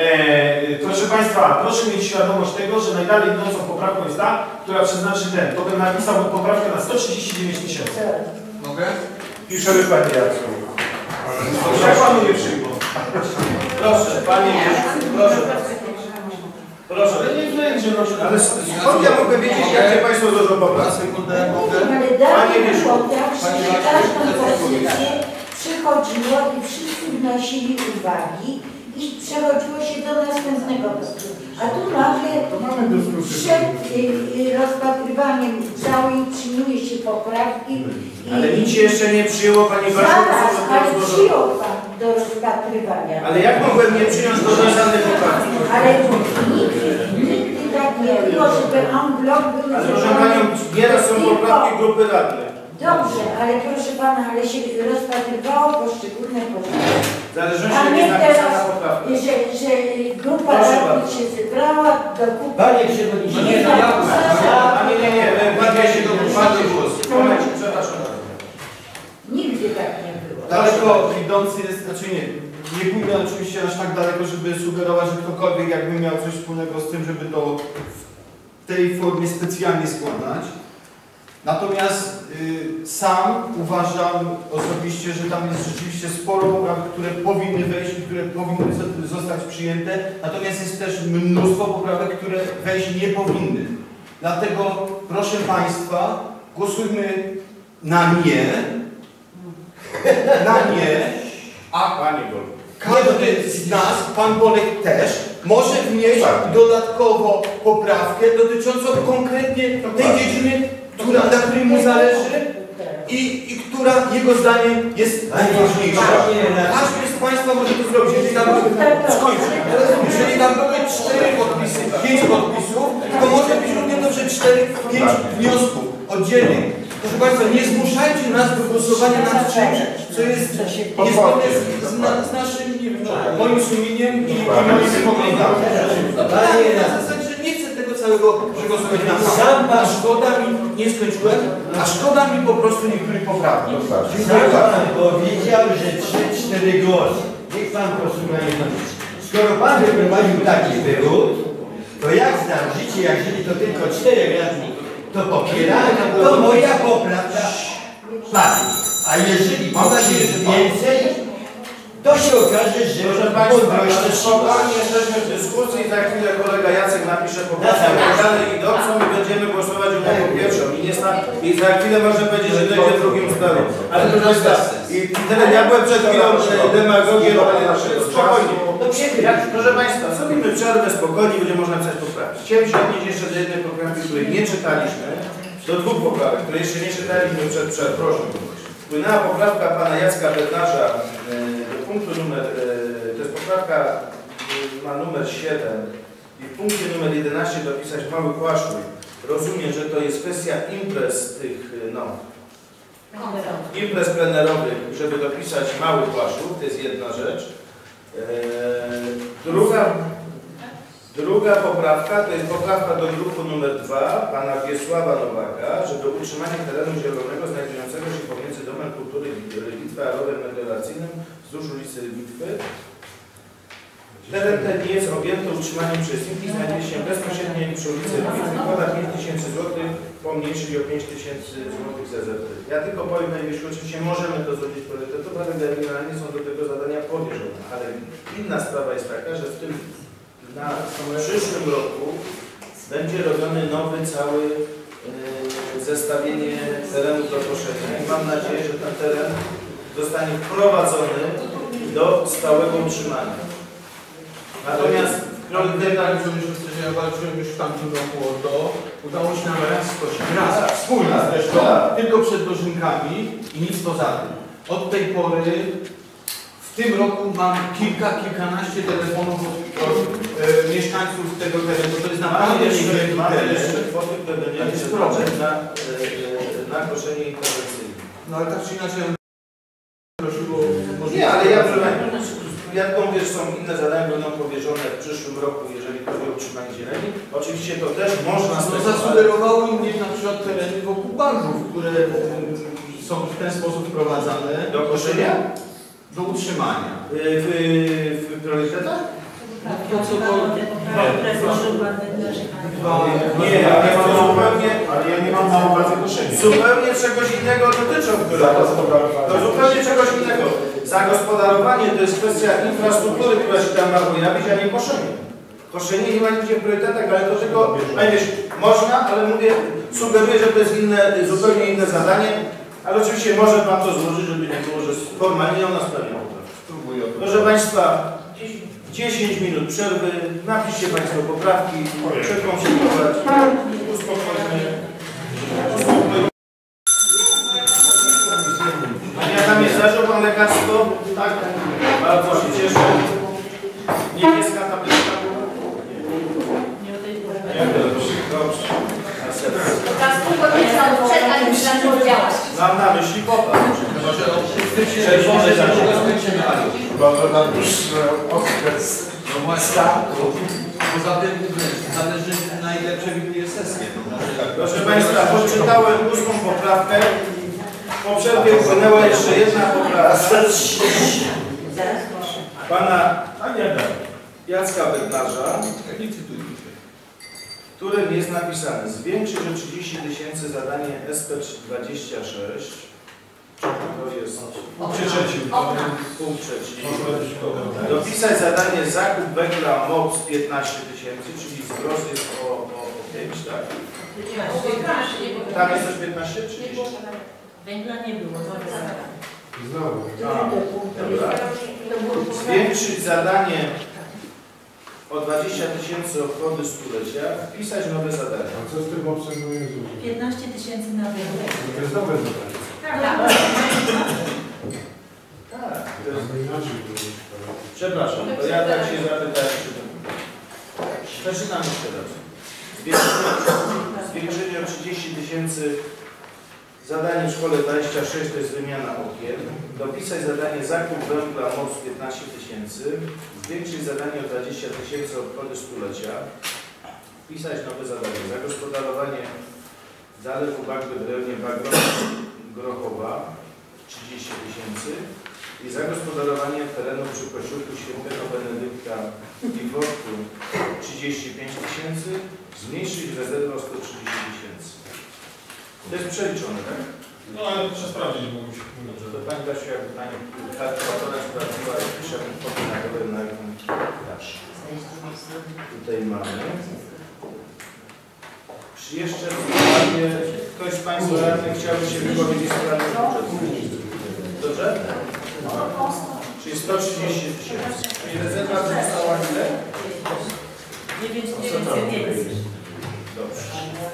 e, proszę Państwa, proszę mieć świadomość tego, że najdalej idącą poprawką jest ta, która przeznaczy ten, to bym napisał poprawkę na sto trzydzieści dziewięć tysięcy. Mogę? Piszemy Panie Jacku. Jak Panu nie przyjmą? Proszę, Panie, proszę. Proszę. Ale nie będzie, no, Ale skąd ja mogę wiedzieć, jakie Państwo złożą poprawki? Ale dawniej było tak, że każdą pozycję przychodziło i wszyscy wnosili uwagi i przechodziło się do następnego punktu. A tu nagle przed y, y, rozpatrywaniem całej przyjmuje się poprawki i... Ale nic się jeszcze nie przyjęło, Pani Basiu, Zaraz, co ale złożono. przyjął Pan do rozpatrywania. Ale jak mogłem nie przyjąć do żadnej poprawki? Ale nigdy, nigdy tak nie było, żeby en bloc był Ale proszę Panią, nieraz są poprawki grupy radnych. Dobrze, ale proszę Pana, ale się rozpatrywało poszczególne poprawki. W zależności A jak nie jest napisana teraz, poprawka. że, że grupa Proszę radnych bardzo. się zebrała do kupy. Panie Przewodniczący, Nie, ja, napisała- A nie, nie, nie, Wadnie się do padły głos. Momencie, przepraszam. Nigdy tak nie było. Daleko idący jest, znaczy nie, nie pójdę oczywiście aż tak daleko, żeby sugerować, że ktokolwiek jakby miał coś wspólnego z tym, żeby to w tej formie specjalnie składać. Natomiast y, sam uważam osobiście, że tam jest rzeczywiście sporo poprawek, które powinny wejść i które powinny zo- zostać przyjęte. Natomiast jest też mnóstwo poprawek, które wejść nie powinny. Dlatego proszę Państwa, głosujmy na nie, na nie, a Panie Bolu. każdy z nas, Pan Bolek też, może wnieść dodatkowo poprawkę dotyczącą konkretnie tej dziedziny, która, na której mu zależy i, i która jego zdaniem jest najważniejsza. Każdy z Państwa może to zrobić. Jeżeli tam, skończę. Jeżeli tam były cztery podpisy, pięć podpisów, to może być równie dobrze cztery, pięć wniosków oddzielnych. Proszę Państwa, nie zmuszajcie nas do głosowania nad czymś, co jest niezgodne z, z, na, z naszym, nie wiem, moim sumieniem i, i moimi poglądami. Panie Na zasadzie, że nie chcę tego całego przegłosować na sam, a szkoda mi, nie skończyłem, a szkoda mi po prostu niektórych poprawek. Sam Pan powiedział, że trzy cztery głosy. Niech Pan posłucha jedną rzecz. Skoro Pan wyprowadził taki wywód, to jak znam życie, jak żyli to tylko czterech radnych, to popierałem, to moja poprawka padnie. A jeżeli Mam nadzieję, jest że więcej, to się okaże, że Proszę Państwa, mądrość ale też spokojnie jesteśmy w dyskusji i za chwilę kolega Jacek napisze poprawkę dalej idącą i będziemy głosować ją jako pierwszą. I, nie sta, I za chwilę może powiedzieć, że dojdzie w drugim stanie. Ale proszę Państwa, i tyle, ja byłem przed chwilą demagogiem, spokojnie. Jak, proszę Państwa, zrobimy przerwę spokojnie, będzie można pisać poprawki. Chciałem się odnieść jeszcze do jednej poprawki, której nie czytaliśmy, do dwóch poprawek, które jeszcze nie czytaliśmy przed przerwą. Wpłynęła poprawka pana Jacka Bednarza do punktu numer, to jest poprawka, ma numer siedem i w punkcie numer jedenaście dopisać mały kłaszczuk. Rozumiem, że to jest kwestia imprez tych, no, Imprez plenerowych, żeby dopisać Mały Płaszów, to jest jedna rzecz. Eee, druga, druga poprawka to jest poprawka do druku numer dwa pana Wiesława Nowaka, żeby utrzymanie terenu zielonego znajdującego się pomiędzy Domem Kultury Litwy a rowem melioracyjnym wzdłuż ulicy Litwy. Teren ten jest objęty utrzymaniem przez N I K i znajduje się bezpośrednio przy ulicy Litwy. Kwota pięć tysięcy złotych, pomniejszyć o pięć tysięcy złotych z rezerwy. Ja tylko powiem najwyżej, oczywiście możemy to zrobić priorytetowo, ale generalnie są do tego zadania powierzone. Ale inna sprawa jest taka, że w tym na przyszłym roku będzie robiony nowy cały yy, zestawienie terenów do koszenia i mam nadzieję, że ten teren zostanie wprowadzony do stałego utrzymania. Natomiast priorytetami, że ja walczyłem już w tamtym roku o to, udało się nam raz skosić. Raz, wspólnie zresztą, tylko przed dożynkami i nic poza tym. Od tej pory w tym roku mam kilka, kilkanaście telefonów od, od e, mieszkańców tego terenu. To jest naprawdę niewielki teren. jeszcze kwoty, które będziemy przeznaczać na, e, na koszenie interwencyjne. No ale tak czy inaczej prosiło możliwość. Nie, ale ja jak mówię, są inne zadania, będą powierzone w przyszłym roku, jeżeli chodzi o utrzymanie zieleni. Oczywiście to też można no, zasugerowały mnie na przykład tereny wokół barów, które są w ten sposób wprowadzane. Do koszenia? Do utrzymania. W, w priorytetach? To co to... Nie, ja nie mam zupełnie, ale ja nie mam na uwadze koszenia. Zupełnie czegoś innego dotyczą, które to zupełnie czegoś innego. Zagospodarowanie to jest kwestia infrastruktury, która się tam ma pojawić, a nie koszenie. Koszenie nie ma nigdzie w priorytetach, ale do tego, a wiesz, można, ale mówię, sugeruję, że to jest inne, zupełnie inne zadanie, ale oczywiście może Pan to złożyć, żeby nie było, że formalnie ona spełnia. Proszę Państwa, dziesięć minut przerwy, napiszcie Państwo poprawki, przekonsultować, uspokojmy. Ja tam jest zaczął Pan lekarstwo? Tak. Bardzo się cieszę. Niebieska tabletka? Nie. Dobrze. Dobrze. Na serce. Teraz pół godziny czeka i zaczął działać. Mam na myśli popa. Czerwony okres startu. Poza tym zależy na ile przewiduje sesję. Proszę Państwa, poczytałem ósmą poprawkę. Po przerwie upłynęła jeszcze jedna poprawka pana Jacka Bednarza, w którym jest napisane: zwiększyć o trzydzieści tysięcy zadanie S P dwadzieścia sześć. To jest punkt trzeci. Dopisać zadanie zakup węgla M O P S piętnaście tysięcy, czyli zgros jest o, o, o pięć, tak? Tam jest też piętnaście, trzydzieści? Węgla nie było, nowe zadanie. Znowu. Dobra. Zwiększyć zadanie o dwadzieścia tysięcy obchody stulecia, wpisać nowe zadania. A co z tym obserwuję? piętnaście tysięcy na węgiel. To jest nowe zadanie. Tak. Tak. To jest inaczej. Przepraszam, bo ja tak się zapytałem. Przeczytam jeszcze raz. Zwiększenie, zwiększenie o trzydzieści tysięcy. Zadanie w szkole dwadzieścia sześć to jest wymiana okien. Dopisać zadanie zakup węgla M O P S piętnaście tysięcy. Zwiększyć zadanie o dwadzieścia tysięcy obchody stulecia. Wpisać nowe zadanie. Zagospodarowanie zalewu Bagby w rejonie Bagro-Grochowa trzydzieści tysięcy. I zagospodarowanie terenu przy kościółku Świętego Benedykta i Wodku trzydzieści pięć tysięcy. Zmniejszyć rezerwę o sto trzydzieści tysięcy. To jest przeliczone, tak? No ale muszę sprawdzić, bo musi... To Pani Basiu, jakby Pani kalkulatora sprawdziła, jak piszę kwoty na górę na jaką tutaj mamy. Czy jeszcze w sprawie, ktoś z Państwa radnych chciałby się wypowiedzieć w sprawie budżetu? Dobrze? Czyli sto trzydzieści tysięcy. Czyli rezerwa została ile? dziewięć tysięcy więcej. Dobrze.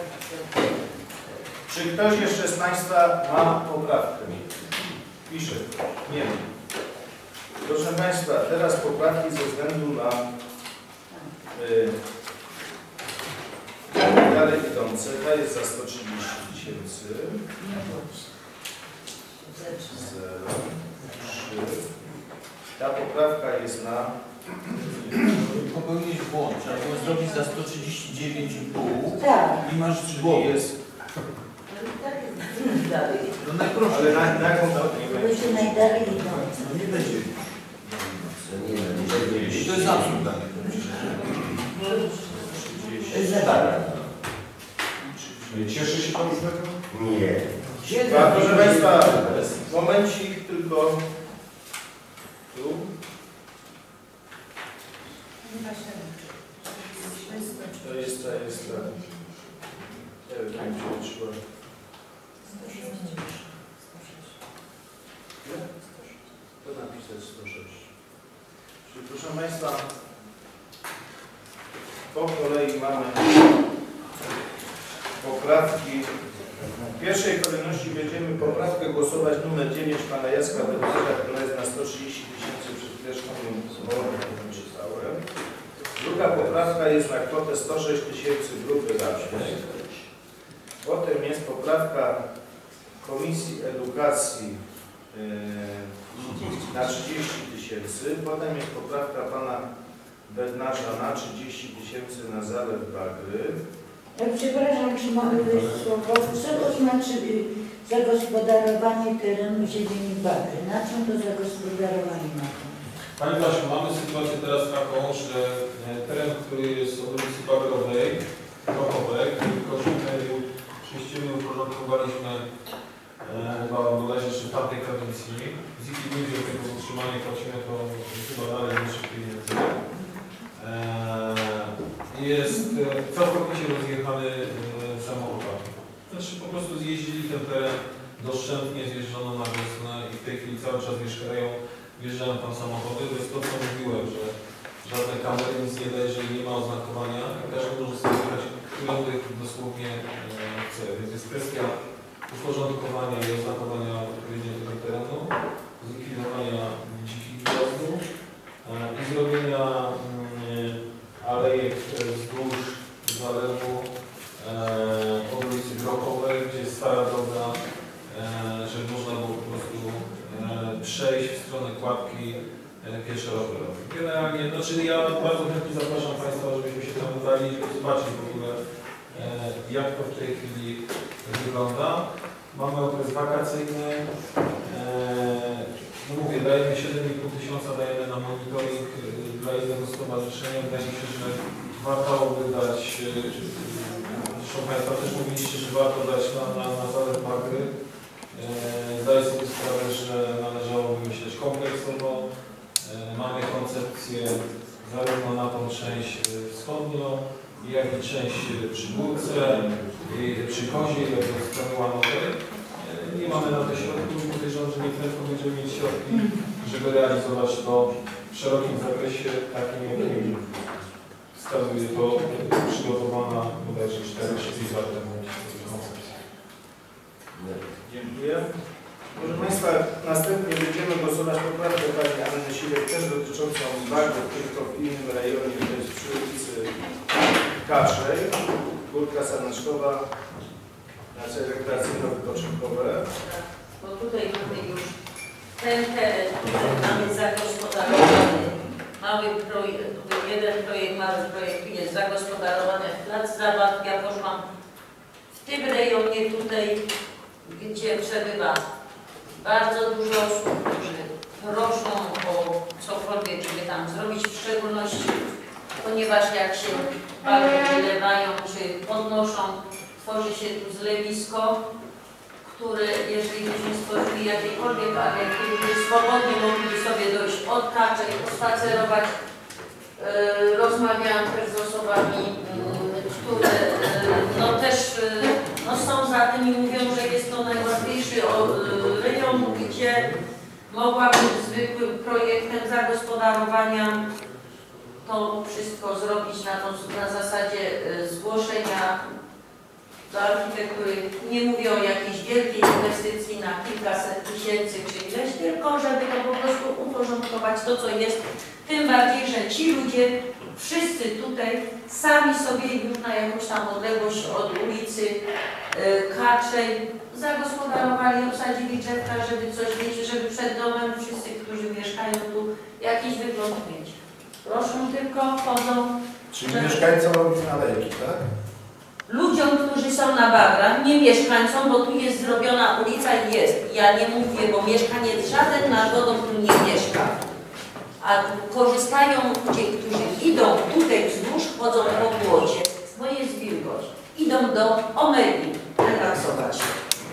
Czy ktoś jeszcze z Państwa ma poprawkę? Pisze. Nie ma. Proszę Państwa, teraz poprawki ze względu na yy, dalej idące. Ta jest za sto trzydzieści tysięcy. zero, trzy. Ta poprawka jest na... Popełnić błąd, trzeba było zrobić za sto trzydzieści dziewięć i pół Tak. i masz Czyli jest... No najprościej. Ale na, na jaką datę nie To będzie? się najdalej idące. No nie będzie. Nie, I to jest absurd. To jest zabawa. Cieszy się Pan z tego? Nie. A, proszę Państwa, momencik tylko. Tu. To jest ta, jest ta. Nie wiem, jak się liczyła. To napisać sto sześć. Czyli proszę Państwa, po kolei mamy poprawki. W pierwszej kolejności będziemy poprawkę głosować numer dziewięć pana Jacka Bednarza, która jest na sto trzydzieści tysięcy przed chwileczką czytałem. Druga poprawka jest na kwotę sto sześć tysięcy grupy rocznej. Potem jest poprawka Komisji Edukacji yy, na trzydzieści tysięcy. Potem jest poprawka pana Bednarza na trzydzieści tysięcy na zalew Bagry. Ja przepraszam, czy mogę wejść słowo? Co to znaczy y, zagospodarowanie terenu zieleni Bagry? Na czym to zagospodarowanie ma? Panie Basiu, mamy sytuację teraz taką, że teren, który jest od ulicy Bagrowej, Krokowej, wielkości terenu przejściowy uporządkowaliśmy chyba bodajże jeszcze w tamtej kadencji. Z ich ludzi do tego utrzymania płacimy to chyba dalej niższych pieniędzy. Jest całkowicie rozjechany samochodami. Znaczy po prostu zjeździli ten teren doszczętnie, zjeżdżono na wiosnę i w tej chwili cały czas mieszkają, wjeżdżają tam samochody. To jest to, co mówiłem, że żadne kamery nic nie da, jeżeli nie ma oznakowania. Każdy może sobie wybrać, którędy dosłownie chce. Więc jest kwestia uporządkowania i oznakowania odpowiednio tego terenu, zlikwidowania dzikich wjazdów i zrobienia alejek wzdłuż zalewu od ulicy Grochowej, gdzie jest stara droga, żeby można było po prostu przejść w stronę kładki pieszo-rowerowej. Generalnie, znaczy ja bardzo chętnie zapraszam Państwa, żebyśmy się tam udali, żeby zobaczyć w ogóle, jak to w tej chwili wygląda. Mamy okres wakacyjny. No mówię, dajemy siedem i pół tysiąca, dajemy na monitoring dla innego stowarzyszenia. Wydaje mi się, że warto wydać, zresztą Państwo też mówiliście, że warto dać na, na, na zalew Bagry. Zdaję sobie sprawę, że należałoby myśleć kompleksowo. Mamy koncepcję zarówno na tą część wschodnią, jak i część przy Górce, przy Kozie, jak i w strony Łanowej. Nie mamy na to środków, podejrzewam, że nie prędko będziemy mieć środki, żeby realizować to w szerokim zakresie, takim jakim wskazuje to przygotowana bodajże cztery trzy lata temu koncepcja. Dziękuję. Proszę Państwa, następnie będziemy głosować poprawkę pani Anny Silek, też dotyczącą Bagry, tylko w innym rejonie, to jest przy ulicy Kaszej, Górka Saneczkowa, na cele rekreacyjno-wypoczynkowe. Bo tutaj mamy już ten teren, który mamy zagospodarowany. Mały projekt, jeden projekt, mały projekt jest zagospodarowany w plac zabaw. Ja poszłam w tym rejonie tutaj, gdzie przebywa bardzo dużo osób, którzy proszą o cokolwiek, żeby tam zrobić, w szczególności ponieważ jak się bagry wylewają czy podnoszą, tworzy się tu zlewisko, które jeżeli byśmy stworzyli jakiekolwiek aleje, ludzie swobodnie mogli sobie dojść od kaczek, pospacerować. Yy, rozmawiałam też z osobami, yy, które yy, no też yy, no są za tym i mówią, że jest to najłatwiejszy yy, rejon, gdzie mogłabym zwykłym projektem zagospodarowania to wszystko zrobić na, to, na zasadzie yy, zgłoszenia do architektury. Nie mówię o jakiejś wielkiej inwestycji na kilkaset tysięcy czy ileś, tylko żeby to po prostu uporządkować to, co jest. Tym bardziej, że ci ludzie Wszyscy tutaj sami sobie już na jakąś tam odległość od ulicy y, Kaczej zagospodarowali, osadzili drzewka, żeby coś mieć, żeby przed domem wszyscy, którzy mieszkają tu, jakiś wygląd mieć. Proszę, tylko chodzą. Czyli że... mieszkańcom robić nalejki, tak? Ludziom, którzy są na Bagran, nie mieszkańcom, bo tu jest zrobiona ulica i jest. Ja nie mówię, bo mieszkaniec żaden na Godą tu nie mieszka. A korzystają ci, którzy idą tutaj wzdłuż, chodzą po błocie, bo jest wilgoć. Idą do Omegi relaksować się.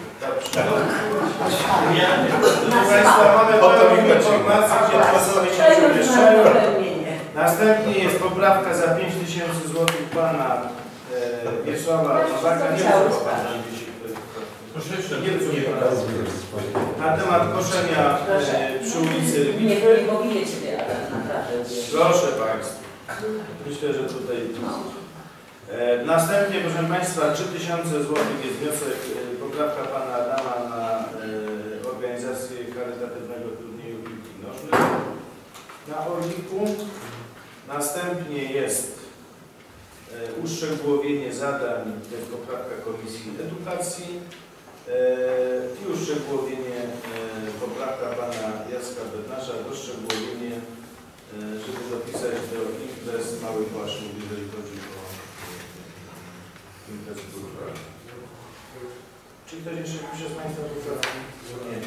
Proszę Państwa, mamy pełną informację, gdzie osoby się przemieszczają. Następnie jest poprawka za pięć tysięcy złotych pana e, Wiesława Nowaka. Nie wiem, co pan nie wiem, na temat koszenia e, przy ulicy Nie, Bitwy. nie powinie Ciebie, ale naprawdę. Proszę Państwa. Myślę, że tutaj... E, następnie, proszę Państwa, trzy tysiące złotych jest wniosek, e, poprawka pana Adama na e, organizację charytatywnego turnieju piłki nożnej na Orliku. Następnie jest e, uszczegółowienie zadań, to jest poprawka Komisji Edukacji e, i uszczegółowienie, e, poprawka pana Jacka Bednarza, doszczegółowienie, e, żeby dopisać do imprez małych Łaszów, jeżeli chodzi o e, imprez kulturalne. Czy ktoś jeszcze pisze z Państwa poprawki? Nie.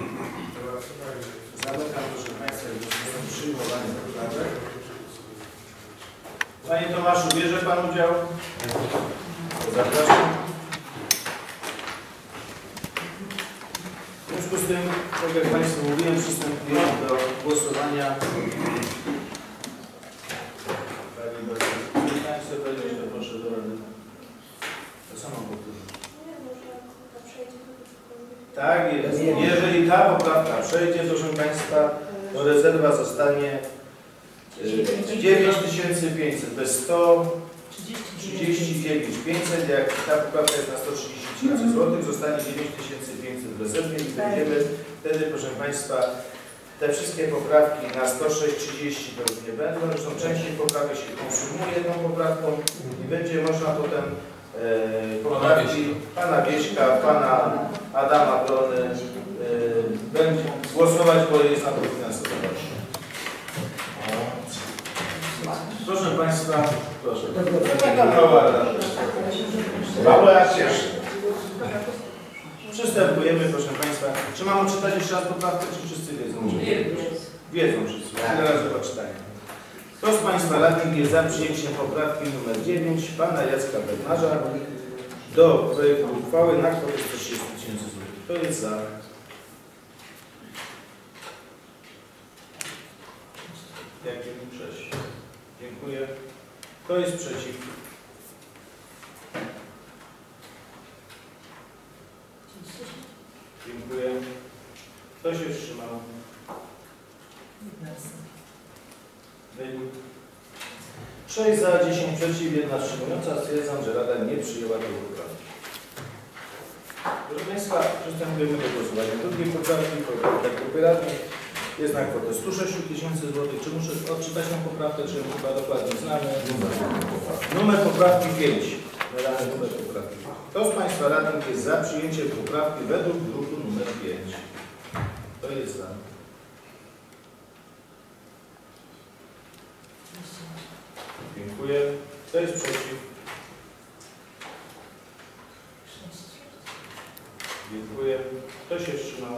Zamykam, proszę Państwa, przyjmowanie poprawek. Panie Tomaszu, bierze Pan udział? Zapraszam. W związku z tym, tak jak Państwu mówiłem, przystępujemy do głosowania. Pani Beata, chcę powiedzieć, to proszę do Rady. To samo powtórzę. Tak jest. Jeżeli ta poprawka przejdzie, proszę Państwa, to rezerwa zostanie dziewięć tysięcy pięćset, to jest sto trzydzieści dziewięć tysięcy pięćset, jak ta poprawka jest na sto trzydzieści tysięcy złotych, zostanie dziewięć tysięcy pięćset w rezerwie i będziemy wtedy, proszę Państwa, te wszystkie poprawki na sto sześć trzydzieści to już nie będą, zresztą część tych poprawek się konsumuje jedną poprawką i będzie można potem e, poprawki pana Wieśka, pana Adama Brony e, będzie głosować, bo jest na to finansowanie. Proszę Państwa, proszę. Mało jak się. Przystępujemy, proszę Państwa. Czy mam odczytać jeszcze raz poprawkę, czy wszyscy wiedzą? Wiedzą wszyscy. Teraz do odczytania. Kto z Państwa radnych jest za przyjęciem poprawki numer dziewięć pana Jacka Bednarza do projektu uchwały na kwotę sto trzydzieści tysięcy złotych? Kto jest za? Jakim sześć? Dziękuję. Kto jest przeciw? Dziękuję. Kto się wstrzymał? Wynik. sześć za, dziesięć przeciw, jedna wstrzymująca. Stwierdzam, że Rada nie przyjęła tej poprawki. Proszę Państwa, przystępujemy do głosowania. Drugiej poprawki, poprawka grupy radnych jest na kwotę stu sześciu tysięcy złotych. Czy muszę odczytać tę poprawkę, czy chyba dokładnie znamy? Numer poprawki pięć. Podany numer poprawki. Kto z Państwa radnych jest za przyjęciem poprawki według druku numer pięć? Kto jest za? Dziękuję. Kto jest przeciw? Dziękuję. Kto się wstrzymał?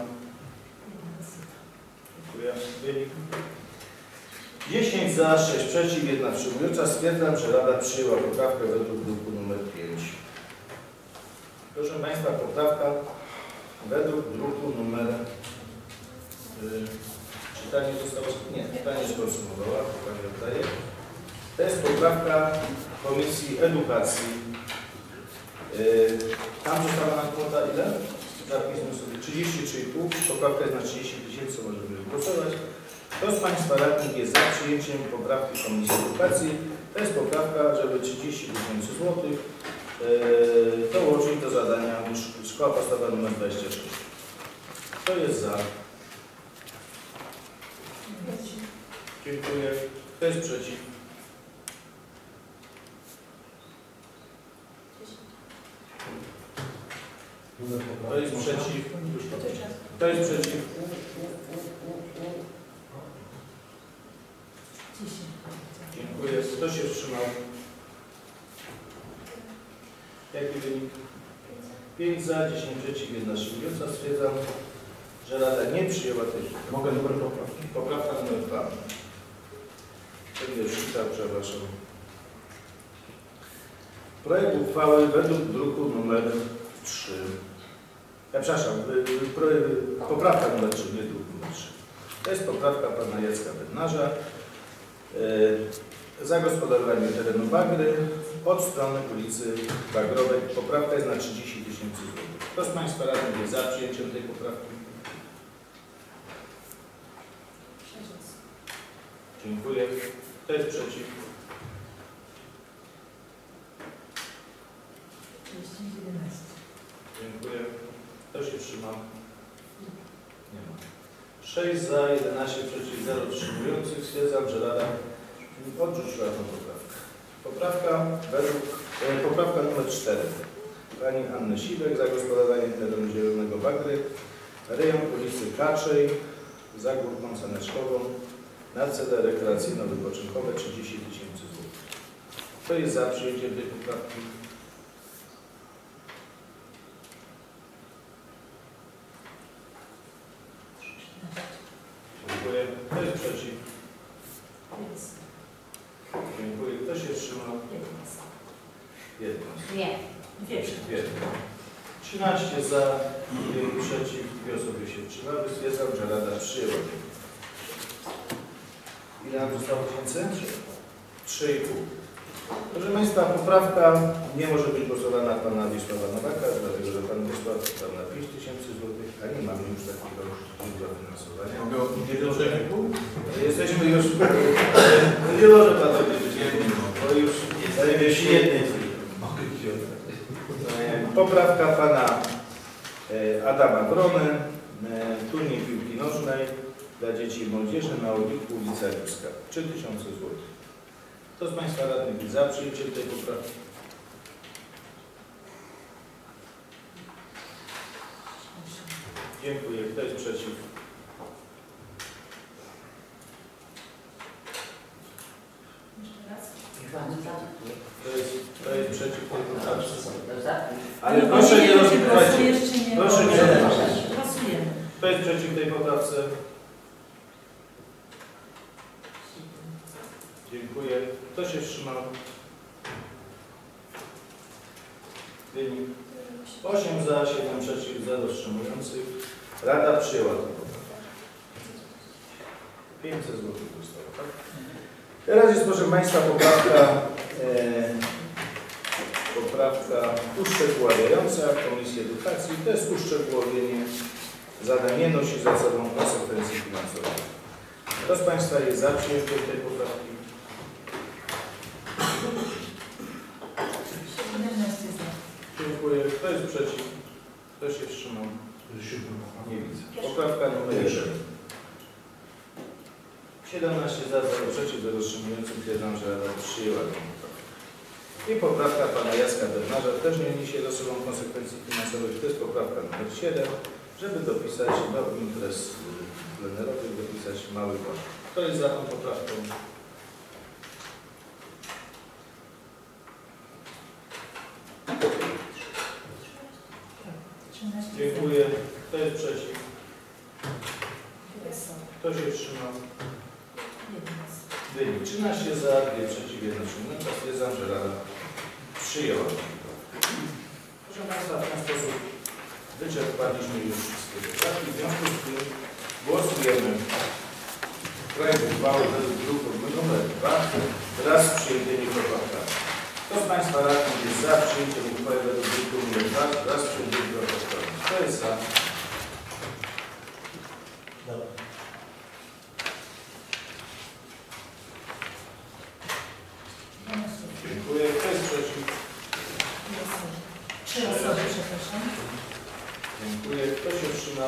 Dziękuję. Wynik. dziesięć za, sześć przeciw, jedna wstrzymująca. Stwierdzam, że Rada przyjęła poprawkę według druku numer pięć. Proszę Państwa, poprawka według druku numer... Yy, czytanie zostało... Nie, czytanie skonsumowała, to Pani oddaje. To jest poprawka Komisji Edukacji. Yy, tam została nam kwota ile? Zapismy sobie trzydzieści trzy i pół. Poprawka jest na trzydzieści tysięcy, możemy głosować. Kto z Państwa radnych jest za przyjęciem poprawki Komisji Edukacji? To jest poprawka, żeby trzydzieści tysięcy złotych yy, dołożyć do zadania Szkoła Podstawowa nr dwadzieścia sześć. Kto jest za? Dziękuję. Kto jest przeciw? Kto jest przeciw? Kto jest przeciw? Dziękuję. Kto się wstrzymał? Jaki wynik? pięć za, dziesięć przeciw, jedna wstrzymująca. Stwierdzam, że Rada nie przyjęła tej Mogę numer poprawki? poprawka numer dwa. Będę czytał, przepraszam. Projekt uchwały według druku numer trzy. Ja przepraszam, y, y, pro, y, poprawka numer trzy, nie druk numer trzy. To jest poprawka pana Jacka Bednarza. Y, zagospodarowanie terenu Bagry od strony ulicy Bagrowej. Poprawka jest na trzydzieści tysięcy złotych. Kto z Państwa radnych jest za przyjęciem tej poprawki? Dziękuję. Kto jest przeciw? Dziękuję. Kto się wstrzymał? Nie ma. sześć za, jedenaście przeciw, zero wstrzymujących. Stwierdzam, że Rada odrzuciła tę poprawkę. Poprawka według, e, poprawka numer cztery. Pani Anny Siwek, zagospodarowanie terenu zielonego Bagry, rejon ulicy Kaczej, za Górką Saneczkową, na cele rekreacyjno-wypoczynkowe trzydzieści tysięcy złotych. Kto jest za przyjęciem tej poprawki? Dziękuję. Kto jest przeciw? Dziękuję. Kto się wstrzymał? Jedno. Nie. Dwie. trzynaście za, jeden przeciw, dwie osoby się wstrzymały. Stwierdzam, że Rada przyjęła. Ile nam zostało tysięcy? trzy i pół. Proszę Państwa, poprawka nie może być głosowana pana Wiesława Nowaka, dlatego że pan Wiesław dał na pięć tysięcy złotych, a nie mamy już takiego źródła finansowania. Nie do rzeku. Jesteśmy już, nie może pan powiedzieć, bo już zajmie się jednej. Poprawka pana Adama Brony, turniej piłki nożnej dla dzieci i młodzieży na ulicy ulica Lipska. trzy tysiące złotych. Kto z Państwa radnych jest za przyjęciem tej poprawki? Dziękuję. Kto jest przeciw? Kto jest, kto jest przeciw tej poprawce? Ale proszę nie rozmawiać. Proszę nie rozmawiać. Kto jest przeciw tej poprawce? Dziękuję. Kto się wstrzymał? Wynik. osiem za, siedem przeciw, zero wstrzymujących. Rada przyjęła tę poprawkę. pięćset złotych zostało, tak? Teraz jest, proszę Państwa, poprawka, e, poprawka uszczegóławiająca Komisji Edukacji. To jest uszczegółowienie zadań nie nosi za sobą konsekwencji finansowych. Kto z Państwa jest za przyjęciem tej poprawki? Dziękuję. Kto jest przeciw? Kto się wstrzymał? Nie widzę. Poprawka numer jeden. siedemnaście za, zero przeciw, zero wstrzymujących. Stwierdzam, że Rada przyjęła tę poprawkę. I poprawka pana Jacka Bednarza też nie niesie za sobą konsekwencji finansowych. To jest poprawka numer siedem, żeby dopisać do imprez plenerowych, dopisać mały koszt. Kto jest za tą poprawką? Dziękuję. Kto jest przeciw? Kto się wstrzymał? Wynik trzynaście za, dwa przeciw, jeden wstrzymał. Stwierdzam, że Rada przyjęła. Proszę Państwa, w ten sposób wyczerpaliśmy już wszystkie poprawki. W związku z tym głosujemy projekt uchwały według druku numer dwa wraz z przyjętymi poprawkami. Kto z Państwa radnych jest za przyjęciem uchwały według druku numer dwa wraz z przyjętymi poprawkami? Kto jest za? Dobra. Dziękuję. Kto jest przeciw? Trzy osoby, przepraszam. Dziękuję. Kto się wstrzymał?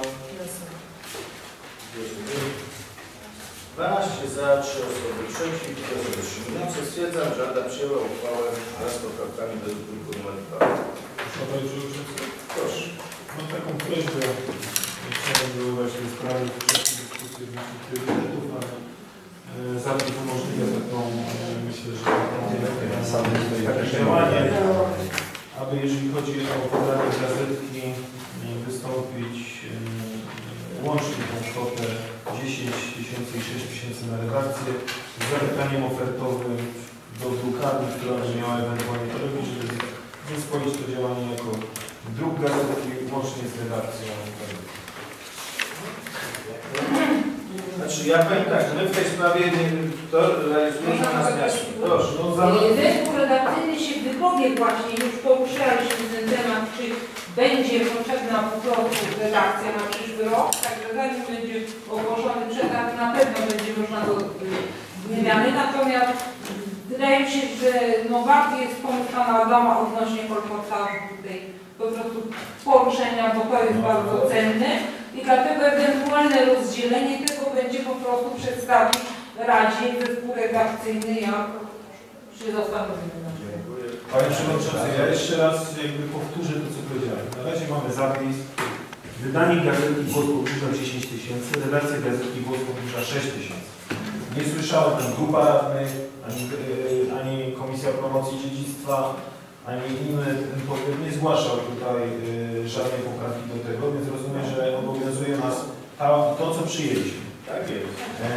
dwanaście za, trzy osoby przeciw, dwie osoby wstrzymujące. Stwierdzam, że Rada przyjęła uchwałę wraz z poprawkami według druku numer dwa. Proszę. Mam taką prośbę, chciałbym wywołać w tej sprawie wcześniej dyskusję odnośnie priorytetów, ale e, zapis umożliwia taką, e, myślę, że takie działanie, aby jeżeli chodzi o podanie gazetki, wystąpić e, łącznie tą kwotę dziesięć tysięcy i sześć tysięcy na redakcję z zapytaniem ofertowym do drukarni, która będzie miała ewentualnie to robić, żeby zespolić to działanie jako druk gazetki łącznie z redakcją. Znaczy ja powiem tak, my w tej sprawie nie, to realizujemy na zmianie. Proszę. No, za... Zespół redakcyjny się wypowie właśnie, już poruszaliśmy ten temat, czy będzie potrzebna po prostu redakcja na przyszły rok, także zanim będzie ogłoszony przetarg, na pewno będzie można do zmiany. Natomiast wydaje mi się, że no warto jest pomysł pana Adama odnośnie kolportażu tutaj po prostu poruszenia, bo to jest bardzo cenne i dlatego ewentualne rozdzielenie tego będzie po prostu przedstawić Radzie zespół redakcyjny, jak się zastanowimy. Panie Przewodniczący, ja jeszcze raz jakby powtórzę to, co powiedziałem. Na razie mamy zapis. Wydanie gazetki Głos Powórza dziesięć tysięcy, redakcja gazetki Głos Powórza sześć tysięcy. Nie słyszałem ani grupa radnych, ani, ani Komisja Promocji Dziedzictwa, ani inny podmiot nie zgłaszał tutaj y, żadnej poprawki do tego, więc rozumiem, że obowiązuje nas ta, to, co przyjęliśmy. Tak jest. E,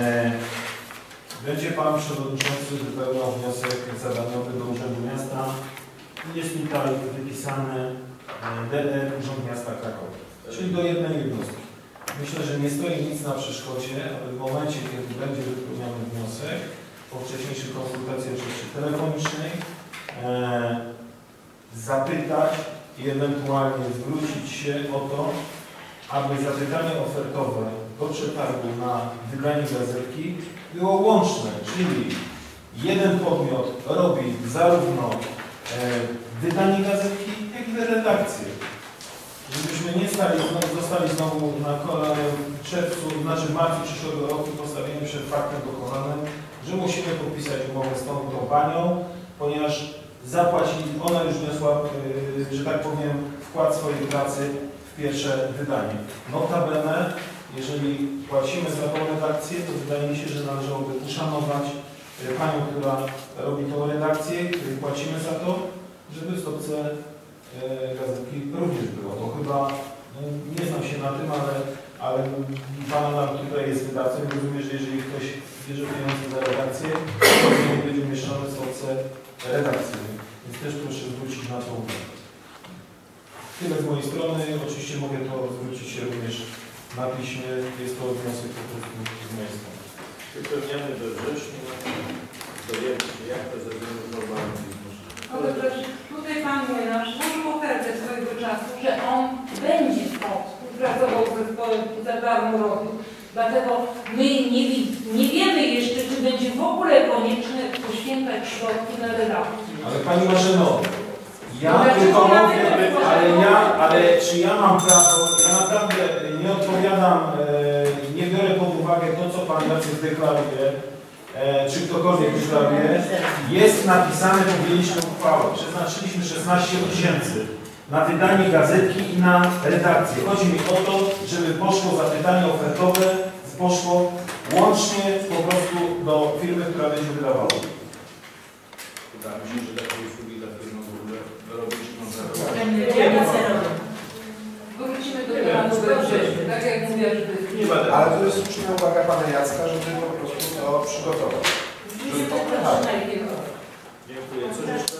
będzie Pan Przewodniczący wypełniał wniosek zadaniowy do Urzędu Miasta. Jest tutaj wypisane D R Urząd Miasta Krakowa, czyli do jednej jednostki. Myślę, że nie stoi nic na przeszkodzie, aby w momencie, kiedy będzie wypełniony wniosek, po wcześniejszej konsultacji oczywiście telefonicznej, e, zapytać i ewentualnie zwrócić się o to, aby zapytanie ofertowe do przetargu na wydanie gazetki było łączne, czyli jeden podmiot robi zarówno e, wydanie gazetki, jak i redakcję. Żebyśmy nie stali, znowu, zostali znowu na kolanie w czerwcu, znaczy w marcu przyszłego roku postawieni przed faktem dokonanym, że musimy podpisać umowę z tą, tą panią, ponieważ zapłaci, ona już wniosła, yy, że tak powiem, wkład swojej pracy w pierwsze wydanie. Notabene, jeżeli płacimy za tą redakcję, to wydaje mi się, że należałoby uszanować yy, panią, która robi tą redakcję, której płacimy za to, żeby w stopce yy, gazetki również było. Bo chyba, no, nie znam się na tym, ale, ale Pan nam tutaj jest wydawcą i rozumiem, że jeżeli ktoś bierze pieniądze za redakcję, to nie będzie umieszczone w stopce redakcji. Więc też proszę zwrócić na to uwagę. Tyle z mojej strony. Oczywiście mogę to zwrócić się również na piśmie. Jest to wniosek po prostu z mojej strony. Wypełniamy we wrześniu, dojęcie się jak to ze względów normalnych. No dobrze, tutaj Pan Młynarz złożył ofertę swojego czasu, że on będzie współpracował z zespołem i za darmo robił. Dlatego my nie, nie wiemy jeszcze, czy będzie w ogóle konieczne poświęcać środki na redakcję. Ale Pani Marzeno, ja tylko mówię, ale ja, ale czy ja mam prawo, ja naprawdę nie odpowiadam, e, nie biorę pod uwagę to, co Pan Jacek deklaruje, e, czy ktokolwiek deklaruje. Jest napisane, powiedzieliśmy uchwałę, przeznaczyliśmy szesnaście tysięcy na wydanie gazetki i na redakcję. Chodzi mi o to, żeby poszło zapytanie ofertowe, poszło łącznie po prostu do firmy, która będzie wydawała. Wydaje mi się, że takie usługi dla firmy w ogóle robić można robić. Wrócimy do tematu we wrześniu, tak jak mówię, że nie będę. Ale to jest słuszna uwaga Pana Jacka, żeby po prostu to przygotować. Żeby to Dziękuję. Dziękuję. Coś jeszcze?